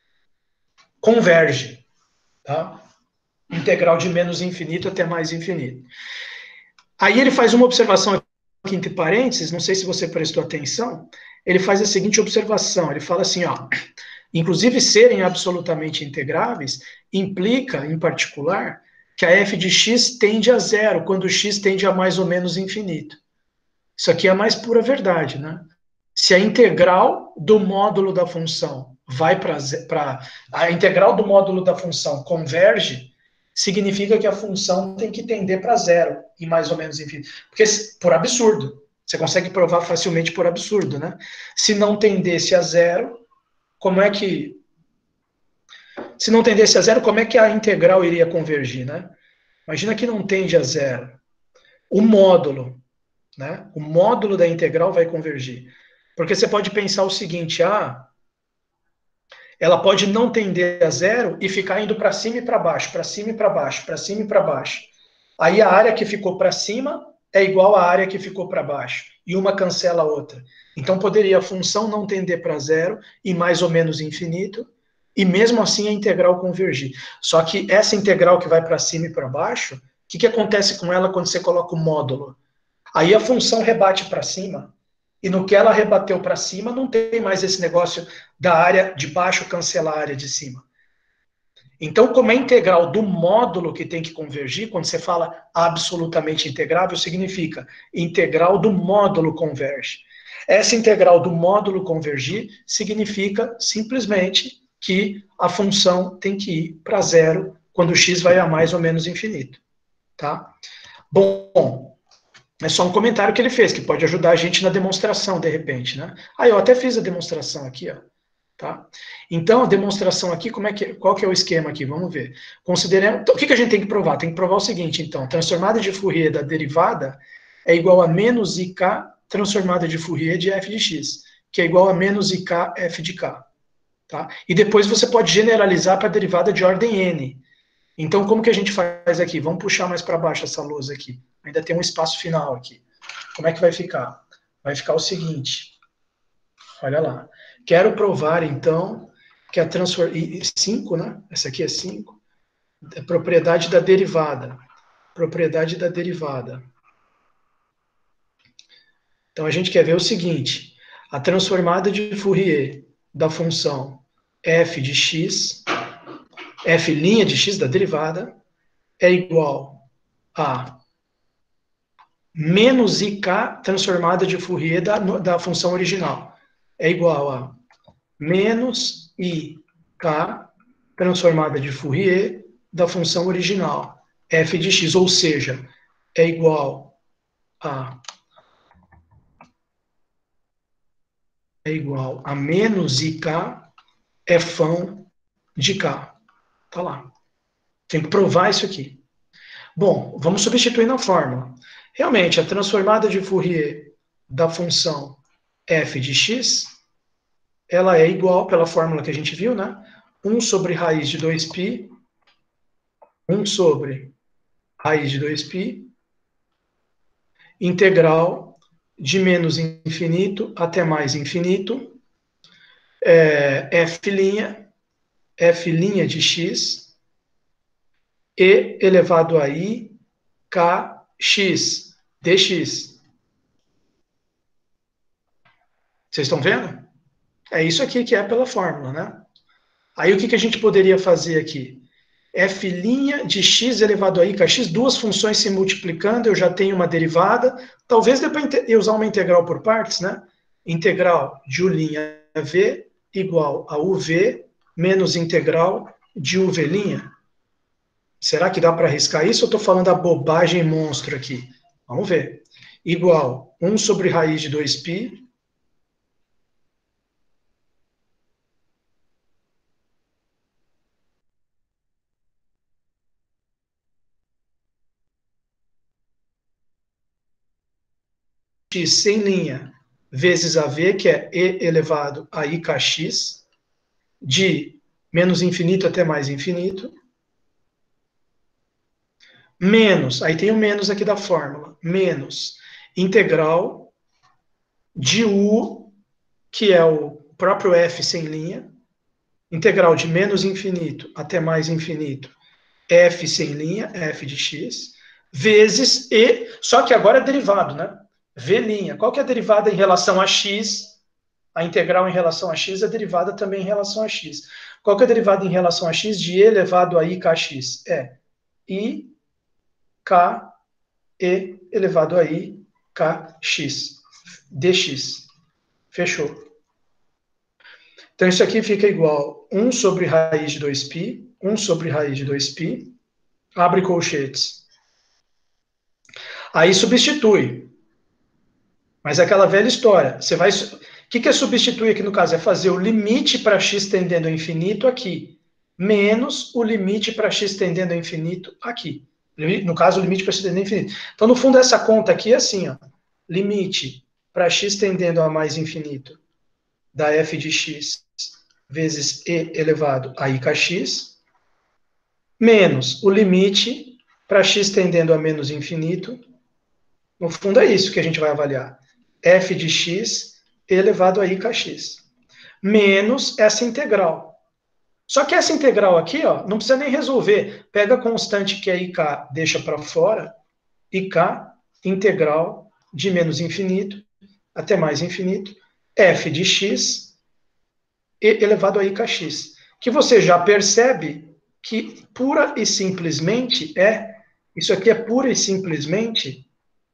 converge. Tá? Integral de menos infinito até mais infinito. Aí ele faz uma observação aqui entre parênteses, não sei se você prestou atenção, ele faz a seguinte observação, ele fala assim, ó, inclusive serem absolutamente integráveis, implica, em particular, que a f de x tende a zero, quando x tende a mais ou menos infinito. Isso aqui é a mais pura verdade, né? Se a integral do módulo da função vai para a integral do módulo da função converge, significa que a função tem que tender para zero e mais ou menos infinito. Porque por absurdo, você consegue provar facilmente por absurdo, né? Se não tendesse a zero, como é que se não tendesse a zero, como é que a integral iria convergir, né? Imagina que não tende a zero. O módulo, né? O módulo da integral vai convergir. Porque você pode pensar o seguinte, ah, ela pode não tender a zero e ficar indo para cima e para baixo, para cima e para baixo, para cima e para baixo. Aí a área que ficou para cima é igual à área que ficou para baixo, e uma cancela a outra. Então poderia a função não tender para zero e mais ou menos infinito, e mesmo assim a integral convergir. Só que essa integral que vai para cima e para baixo, o que, que acontece com ela quando você coloca o módulo? Aí a função rebate para cima, e no que ela rebateu para cima, não tem mais esse negócio da área de baixo cancelar a área de cima. Então, como é integral do módulo que tem que convergir, quando você fala absolutamente integrável, significa integral do módulo converge. Essa integral do módulo convergir significa simplesmente que a função tem que ir para zero quando x vai a mais ou menos infinito. Tá? Bom, é só um comentário que ele fez, que pode ajudar a gente na demonstração, de repente. Né? Ah, eu até fiz a demonstração aqui, ó. Tá? Então, a demonstração aqui, como é que, qual que é o esquema aqui? Vamos ver. Considerando, então, o que, que a gente tem que provar? Tem que provar o seguinte, então, transformada de Fourier da derivada é igual a menos ik transformada de Fourier de f de x, que é igual a menos ik f de k. Tá? E depois você pode generalizar para a derivada de ordem n. Então, como que a gente faz aqui? Vamos puxar mais para baixo essa lousa aqui. Ainda tem um espaço final aqui. Como é que vai ficar? Vai ficar o seguinte. Olha lá. Quero provar, então, que a transformação... cinco, né? Essa aqui é cinco. É propriedade da derivada. Propriedade da derivada. Então, a gente quer ver o seguinte. A transformada de Fourier da função f de x, f' de x da derivada, é igual a menos ik transformada de Fourier da, da função original. É igual a menos ik transformada de Fourier da função original, f de x, ou seja, é igual a é igual a menos ik fão de k. Tá lá. Tem que provar isso aqui. Bom, vamos substituir na fórmula. Realmente, a transformada de Fourier da função f de x, ela é igual, pela fórmula que a gente viu, né? um sobre raiz de dois π, um sobre raiz de dois π, integral de menos infinito até mais infinito, é, f', f' de x, e elevado a i, kx, dx. Vocês estão vendo? É isso aqui que é pela fórmula, né? Aí o que, que a gente poderia fazer aqui? F' de x elevado a i kx, duas funções se multiplicando, eu já tenho uma derivada. Talvez dê para eu usar uma integral por partes, né? Integral de u'v igual a uv menos integral de uv'. Será que dá para arriscar isso ou estou falando a bobagem monstro aqui? Vamos ver. Igual um sobre raiz de dois π x sem linha vezes a v, que é e elevado a ikx, de menos infinito até mais infinito, menos, aí tem o menos aqui da fórmula, menos integral de u, que é o próprio f sem linha, integral de menos infinito até mais infinito, f sem linha, f de x, vezes e, só que agora é derivado, né? V'. Qual que é a derivada em relação a x? A integral em relação a x é derivada também em relação a x. Qual que é a derivada em relação a x de e elevado a ikx? É i k e elevado a ikx dx. Fechou. Então isso aqui fica igual um sobre raiz de dois π, um sobre raiz de dois π, abre colchetes. Aí substitui. Mas é aquela velha história. Você vai. O que, que é substituir aqui no caso? É fazer o limite para x tendendo ao infinito aqui, menos o limite para x tendendo ao infinito aqui. No caso, o limite para x tendendo ao infinito. Então, no fundo, essa conta aqui é assim, ó. Limite para x tendendo a mais infinito da f de x vezes e elevado a ikx, menos o limite para x tendendo a menos infinito. No fundo, é isso que a gente vai avaliar. F de x elevado a ikx, menos essa integral. Só que essa integral aqui, ó, não precisa nem resolver. Pega a constante que é ik, deixa para fora, ik integral de menos infinito até mais infinito, f de x elevado a ikx, que você já percebe que pura e simplesmente é, isso aqui é pura e simplesmente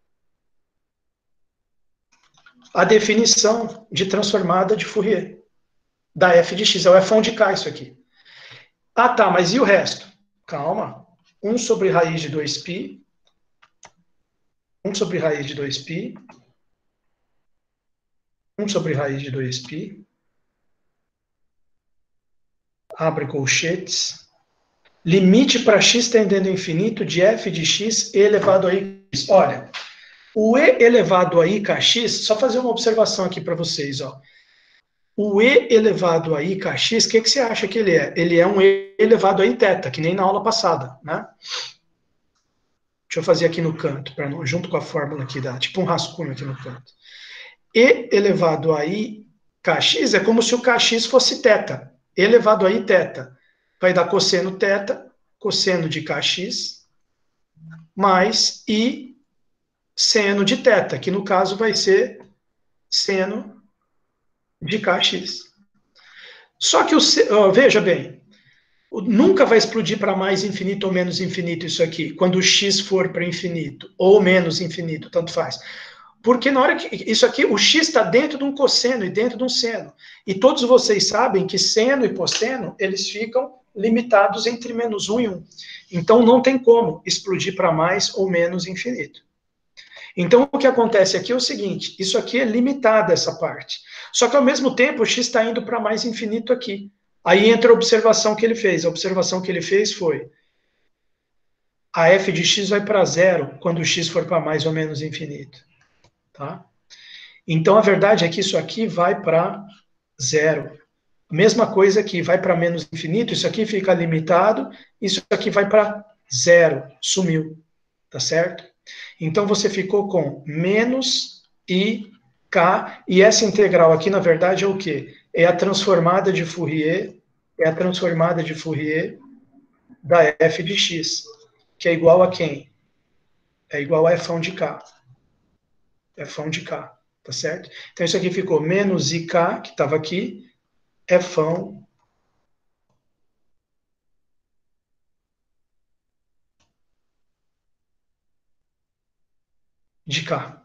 a definição de transformada de Fourier da f de x, é o fão de k isso aqui. Ah, tá, mas e o resto? Calma. um sobre raiz de dois π, um sobre raiz de dois π, um sobre raiz de dois π, abre colchetes, limite para x tendendo ao infinito de f de x elevado a x. Olha, o e elevado a ikx, só fazer uma observação aqui para vocês, ó. O e elevado a ikx, o que, que você acha que ele é? Ele é um e elevado a i θ, que nem na aula passada, né? Deixa eu fazer aqui no canto, pra não, junto com a fórmula aqui, dá tipo um rascunho aqui no canto. E elevado a ikx é como se o kx fosse θ. Elevado a i θ vai dar cosseno θ, cosseno de kx, mais i seno de θ, que no caso vai ser seno de kx. Só que, o, ó, veja bem, nunca vai explodir para mais infinito ou menos infinito isso aqui, quando o x for para infinito, ou menos infinito, tanto faz. Porque na hora que isso aqui, o x está dentro de um cosseno e dentro de um seno. E todos vocês sabem que seno e cosseno, eles ficam limitados entre menos um e um. Então não tem como explodir para mais ou menos infinito. Então o que acontece aqui é o seguinte, isso aqui é limitado essa parte. Só que ao mesmo tempo o x está indo para mais infinito aqui. Aí entra a observação que ele fez. A observação que ele fez foi a f de x vai para zero quando o x for para mais ou menos infinito. Tá? Então, a verdade é que isso aqui vai para zero. Mesma coisa aqui, vai para menos infinito, isso aqui fica limitado, isso aqui vai para zero, sumiu. Tá certo? Então, você ficou com menos i k, e essa integral aqui, na verdade, é o quê? É a transformada de Fourier, é a transformada de Fourier da f de x, que é igual a quem? É igual a fão de k. Fão de k, tá certo? Então, isso aqui ficou menos ik, que estava aqui, fão de k.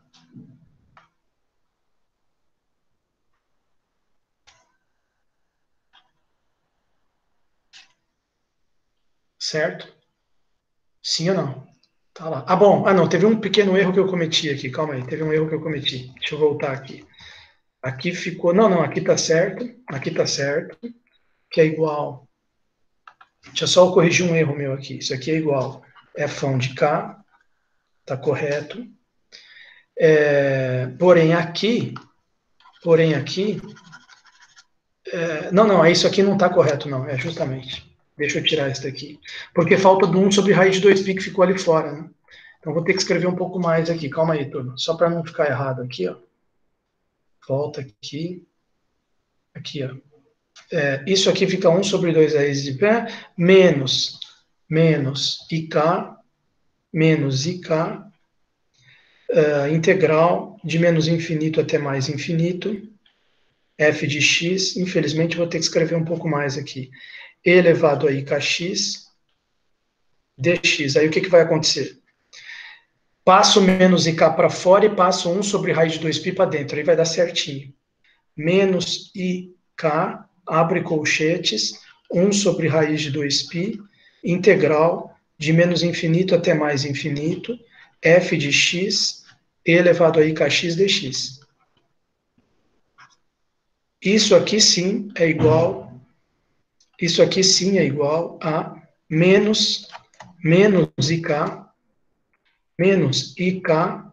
Certo? Sim ou não? Tá lá. Ah, bom. Ah, não, teve um pequeno erro que eu cometi aqui. Calma aí, teve um erro que eu cometi. Deixa eu voltar aqui. Aqui ficou... Não, não, aqui tá certo. Aqui tá certo. Que é igual... Deixa eu só corrigir um erro meu aqui. Isso aqui é igual fão de k. Tá correto. É, porém aqui, porém aqui, é, não, não, isso aqui não está correto, não, é justamente. Deixa eu tirar isso daqui. Porque falta do um sobre raiz de dois π que ficou ali fora, né? Então vou ter que escrever um pouco mais aqui. Calma aí, turma. Só para não ficar errado aqui, ó. Volta aqui. Aqui, ó. É, isso aqui fica um sobre dois raiz de π menos, menos ik, menos ik, uh, integral de menos infinito até mais infinito, f de x, infelizmente vou ter que escrever um pouco mais aqui, e elevado a ikx dx. Aí o que, que vai acontecer? Passo menos ik para fora e passo um sobre raiz de dois π para dentro, aí vai dar certinho. Menos ik, abre colchetes, um sobre raiz de dois π, integral de menos infinito até mais infinito, f de x elevado a ikx dx. Isso aqui sim é igual, isso aqui sim é igual a menos, menos ik, menos ik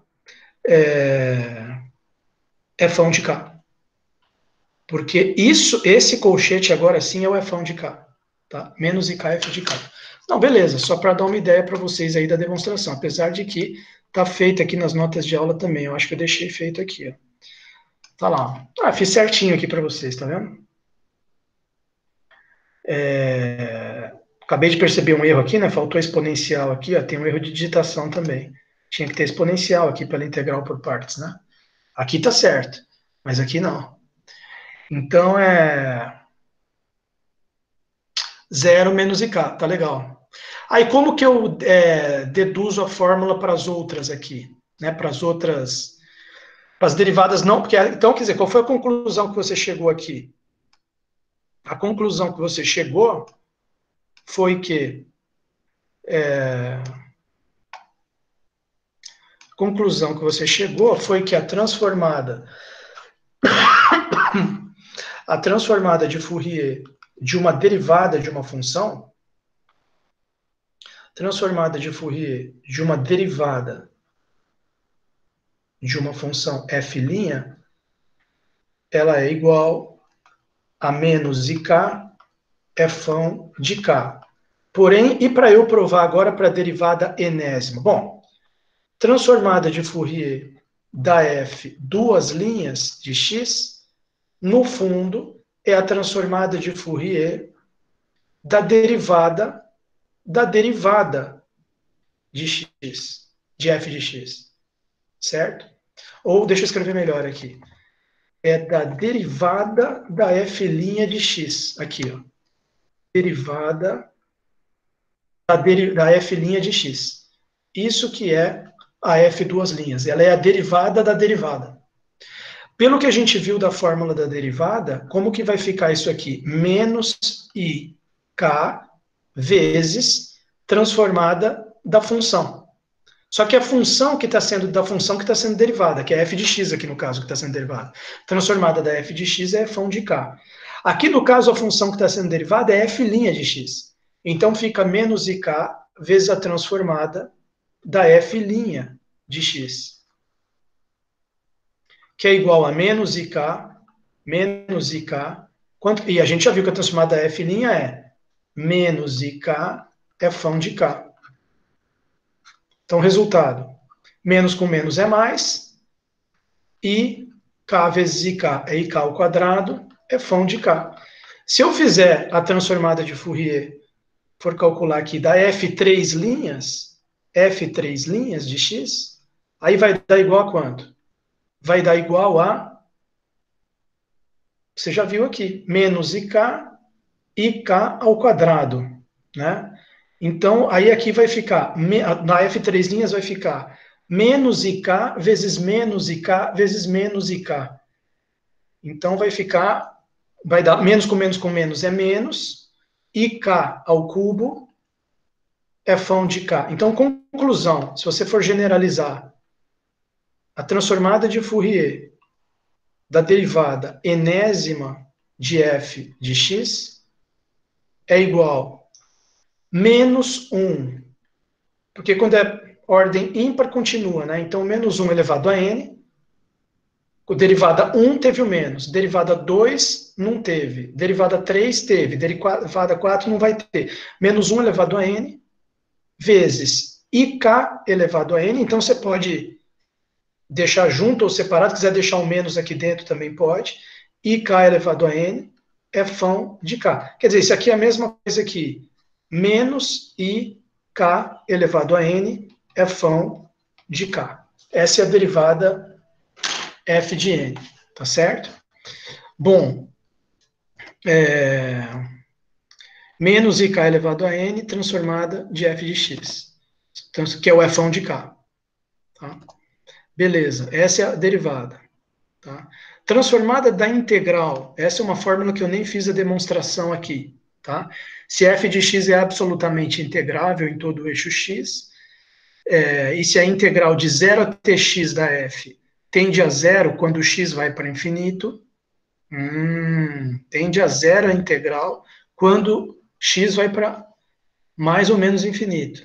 é, fão de k. Porque isso, esse colchete agora sim é o fão de k. Tá? Menos ik f de k. Não, beleza, só para dar uma ideia para vocês aí da demonstração. Apesar de que tá feito aqui nas notas de aula também. Eu acho que eu deixei feito aqui, ó. Tá lá. Ah, fiz certinho aqui para vocês, tá vendo? É... Acabei de perceber um erro aqui, né? Faltou exponencial aqui, ó. Tem um erro de digitação também. Tinha que ter exponencial aqui pela integral por partes, né? Aqui tá certo, mas aqui não. Então é zero menos ik, tá legal. Aí como que eu é, deduzo a fórmula para as outras aqui, né? Para as outras, para as derivadas não, porque então quer dizer, qual foi a conclusão que você chegou aqui? A conclusão que você chegou foi que é, a conclusão que você chegou foi que a transformada a transformada de Fourier de uma derivada de uma função, transformada de Fourier de uma derivada de uma função f', ela é igual a menos ik fão de k. Porém, e para eu provar agora para a derivada enésima? Bom, transformada de Fourier da f duas linhas de x, no fundo, é a transformada de Fourier da derivada da derivada de x, de f de x, certo? Ou, deixa eu escrever melhor aqui, é da derivada da f' de x, aqui, ó, derivada da, deri da f' de x. Isso que é a f duas linhas, ela é a derivada da derivada. Pelo que a gente viu da fórmula da derivada, como que vai ficar isso aqui? Menos ik vezes transformada da função. Só que a função que está sendo, da função que está sendo derivada, que é f de x aqui no caso, que está sendo derivada, transformada da f de x é fão de k. Aqui no caso a função que está sendo derivada é f' de x. Então fica menos ik vezes a transformada da f' de x. Que é igual a menos ik, menos ik, quanto, e a gente já viu que a transformada da f' é menos ik é fão de k. Então, resultado, menos com menos é mais, e k vezes ik é ik ao quadrado, é fão de k. Se eu fizer a transformada de Fourier, for calcular aqui, da f três linhas, f três linhas de x, aí vai dar igual a quanto? Vai dar igual a, você já viu aqui, menos ik, ik ao quadrado, né? Então, aí aqui vai ficar, na f três linhas vai ficar menos ik vezes menos ik vezes menos ik. Então, vai ficar, vai dar menos com menos com menos é menos, ik ao cubo é fão de k. Então, conclusão, se você for generalizar a transformada de Fourier da derivada enésima de f de x é igual menos um, porque quando é, ordem ímpar continua, né? Então, menos um elevado a n, o derivada um teve o menos, derivada dois não teve, derivada três teve, derivada quatro não vai ter. Menos um elevado a n, vezes ik elevado a n, então você pode deixar junto ou separado, quiser deixar um menos aqui dentro também pode, ik elevado a n é fão de k. Quer dizer, isso aqui é a mesma coisa aqui, menos ik elevado a n é fão de k. Essa é a derivada f de n, tá certo? Bom, é, menos ik elevado a n transformada de f de x, que é o fão de k. Tá? Beleza, essa é a derivada. Tá? Transformada da integral, essa é uma fórmula que eu nem fiz a demonstração aqui. Tá? Se f de x é absolutamente integrável em todo o eixo x, é, e se a integral de zero até x da f tende a zero quando o x vai para infinito, hum, tende a zero a integral quando x vai para mais ou menos infinito.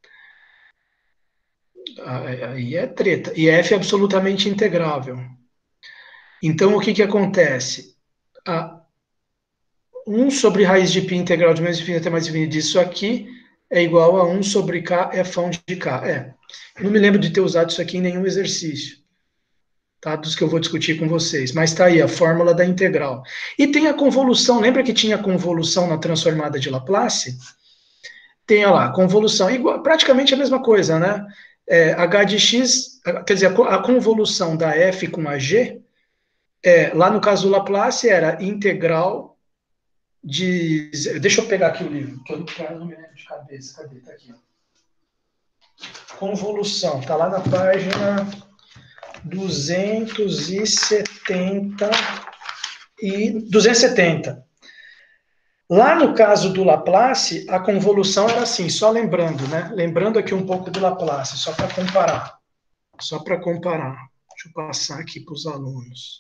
Aí é treta. E f é absolutamente integrável. Então, o que, que acontece? A um sobre raiz de π integral de menos infinito até mais infinito disso aqui é igual a um sobre k é fão de k. É. Eu não me lembro de ter usado isso aqui em nenhum exercício. Tá, dos que eu vou discutir com vocês, mas está aí a fórmula da integral. E tem a convolução, lembra que tinha convolução na transformada de Laplace? Tem lá, convolução, igual, praticamente a mesma coisa, né? É, h de x, quer dizer, a, a convolução da f com a g, é, lá no caso do Laplace era integral de... Deixa eu pegar aqui o livro, que eu não me lembro de cabeça, cadê? Tá aqui, ó. Convolução, tá lá na página duzentos e setenta e duzentos e setenta. Lá no caso do Laplace, a convolução era assim, só lembrando, né? Lembrando aqui um pouco do Laplace, só para comparar. Só para comparar. Deixa eu passar aqui para os alunos.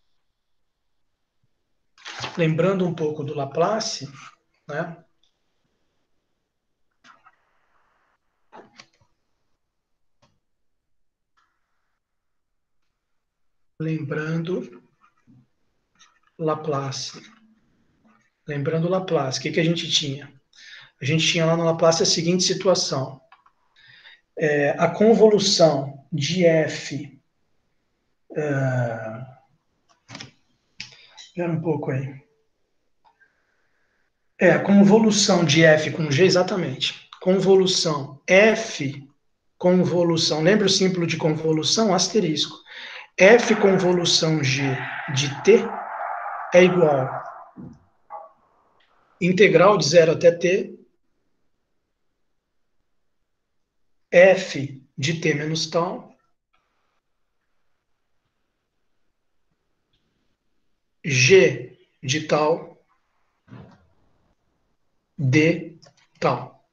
Lembrando um pouco do Laplace, né? Lembrando Laplace. Lembrando Laplace, o que, que a gente tinha? A gente tinha lá no Laplace a seguinte situação. É, a convolução de f... Uh, espera um pouco aí. É, a convolução de f com g, exatamente. Convolução f, convolução, lembra o símbolo de convolução? Asterisco. F convolução g de t é igual integral de zero até t, f de t menos tal, g de tal, d tal.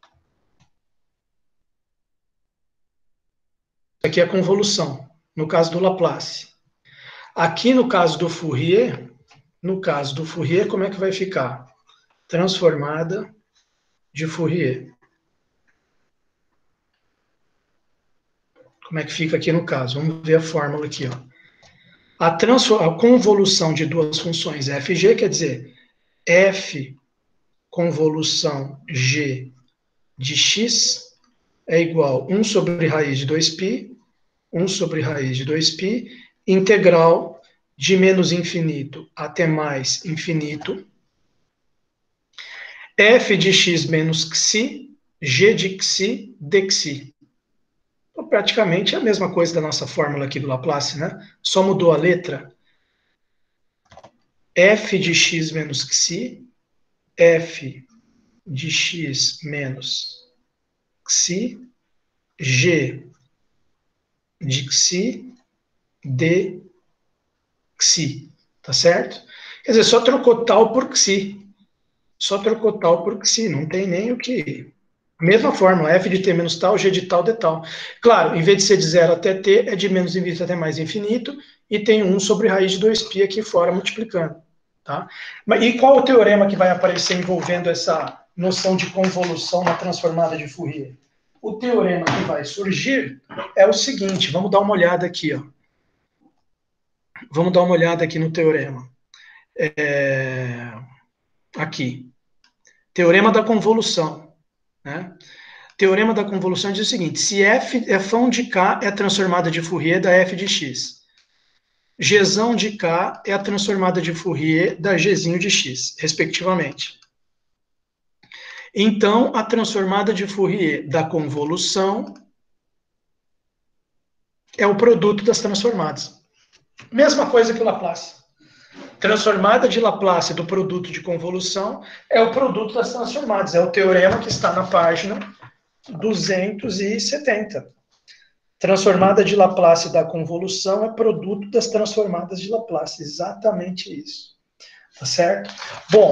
Isso aqui é a convolução, no caso do Laplace. Aqui no caso do Fourier, no caso do Fourier, como é que vai ficar? Transformada de Fourier. Como é que fica aqui no caso? Vamos ver a fórmula aqui, ó. A, a convolução de duas funções f e g, quer dizer, f convolução g de x é igual a um sobre raiz de dois π, um sobre raiz de dois π, integral de menos infinito até mais infinito, f de x menos xi, g de xi, dxi. Então, praticamente é a mesma coisa da nossa fórmula aqui do Laplace, né? Só mudou a letra. F de x menos xi, f de x menos xi, g de xi, d xi, tá certo? Quer dizer, só trocou tal por xi. Só trocou tal por xi, não tem nem o que... Mesma fórmula, f de t menos tal, g de tal, d tal. Claro, em vez de ser de zero até t, é de menos infinito até mais infinito, e tem um sobre raiz de dois π aqui fora multiplicando. Tá? E qual o teorema que vai aparecer envolvendo essa noção de convolução na transformada de Fourier? o teorema que vai surgir é o seguinte, vamos dar uma olhada aqui, ó. Vamos dar uma olhada aqui no teorema. É, aqui. Teorema da convolução, né? Teorema da convolução diz o seguinte, se f, f de k é a transformada de Fourier da f de x, gzão de k é a transformada de Fourier da gzinho de x, respectivamente. Então, a transformada de Fourier da convolução é o produto das transformadas. Mesma coisa que o Laplace. Transformada de Laplace do produto de convolução é o produto das transformadas. É o teorema que está na página duzentos e setenta. Transformada de Laplace da convolução é produto das transformadas de Laplace. Exatamente isso. Tá certo? Bom,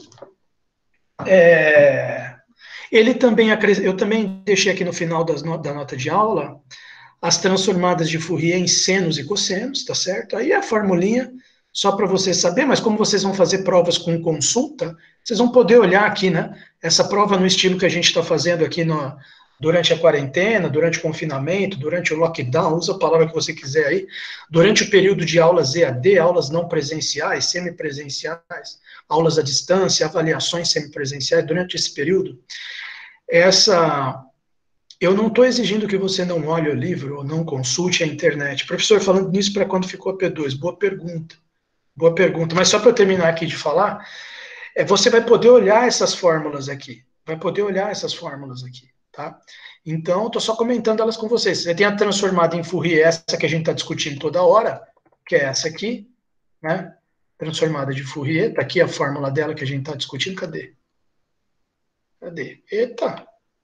é, ele também, eu também deixei aqui no final das no, da nota de aula as transformadas de Fourier em senos e cossenos, tá certo? Aí é a formulinha, só para vocês saberem, mas como vocês vão fazer provas com consulta, vocês vão poder olhar aqui, né? Essa prova no estilo que a gente está fazendo aqui no, durante a quarentena, durante o confinamento, durante o lockdown, usa a palavra que você quiser aí, durante o período de aulas E A D, aulas não presenciais, semipresenciais, aulas à distância, avaliações semipresenciais, durante esse período, essa... Eu não estou exigindo que você não olhe o livro ou não consulte a internet. Professor, falando nisso para quando ficou a P dois, boa pergunta. Boa pergunta. Mas só para eu terminar aqui de falar, é, você vai poder olhar essas fórmulas aqui. Vai poder olhar essas fórmulas aqui, tá? Então, estou só comentando elas com vocês. Você tem a transformada em Fourier, essa que a gente está discutindo toda hora, que é essa aqui, né? Transformada de Fourier. Está aqui a fórmula dela que a gente está discutindo. Cadê? Cadê? Eita!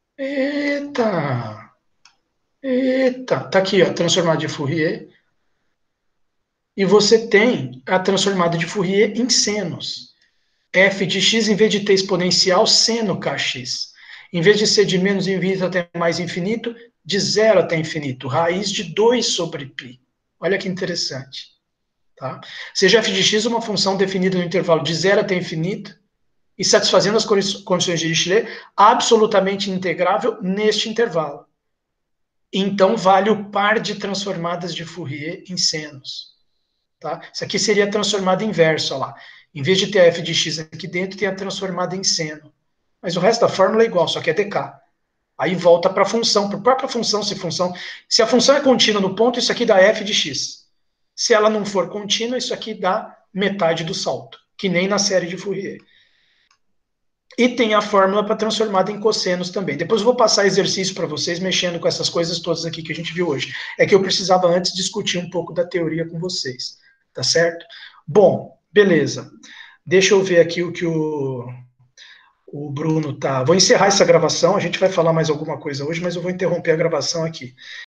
Eita! Eita! Tá aqui, ó, transformada de Fourier. E você tem a transformada de Fourier em senos. F de x, em vez de ter exponencial, seno kx. Em vez de ser de menos infinito até mais infinito, de zero até infinito. Raiz de dois sobre π. Olha que interessante. Tá? Seja f de x uma função definida no intervalo de zero até infinito, e satisfazendo as condições de Dirichlet, absolutamente integrável neste intervalo. Então, vale o par de transformadas de Fourier em senos. Tá? Isso aqui seria a transformada inversa, lá. Em vez de ter a f de x aqui dentro, tem a transformada em seno. Mas o resto da fórmula é igual, só que é dk. Aí volta para a função, para a própria função, se função... Se a função é contínua no ponto, isso aqui dá f de x. Se ela não for contínua, isso aqui dá metade do salto, que nem na série de Fourier. E tem a fórmula para transformada em cossenos também. Depois eu vou passar exercício para vocês, mexendo com essas coisas todas aqui que a gente viu hoje. É que eu precisava antes discutir um pouco da teoria com vocês. Tá certo? Bom, beleza. Deixa eu ver aqui o que o, o Bruno tá... Vou encerrar essa gravação, a gente vai falar mais alguma coisa hoje, mas eu vou interromper a gravação aqui.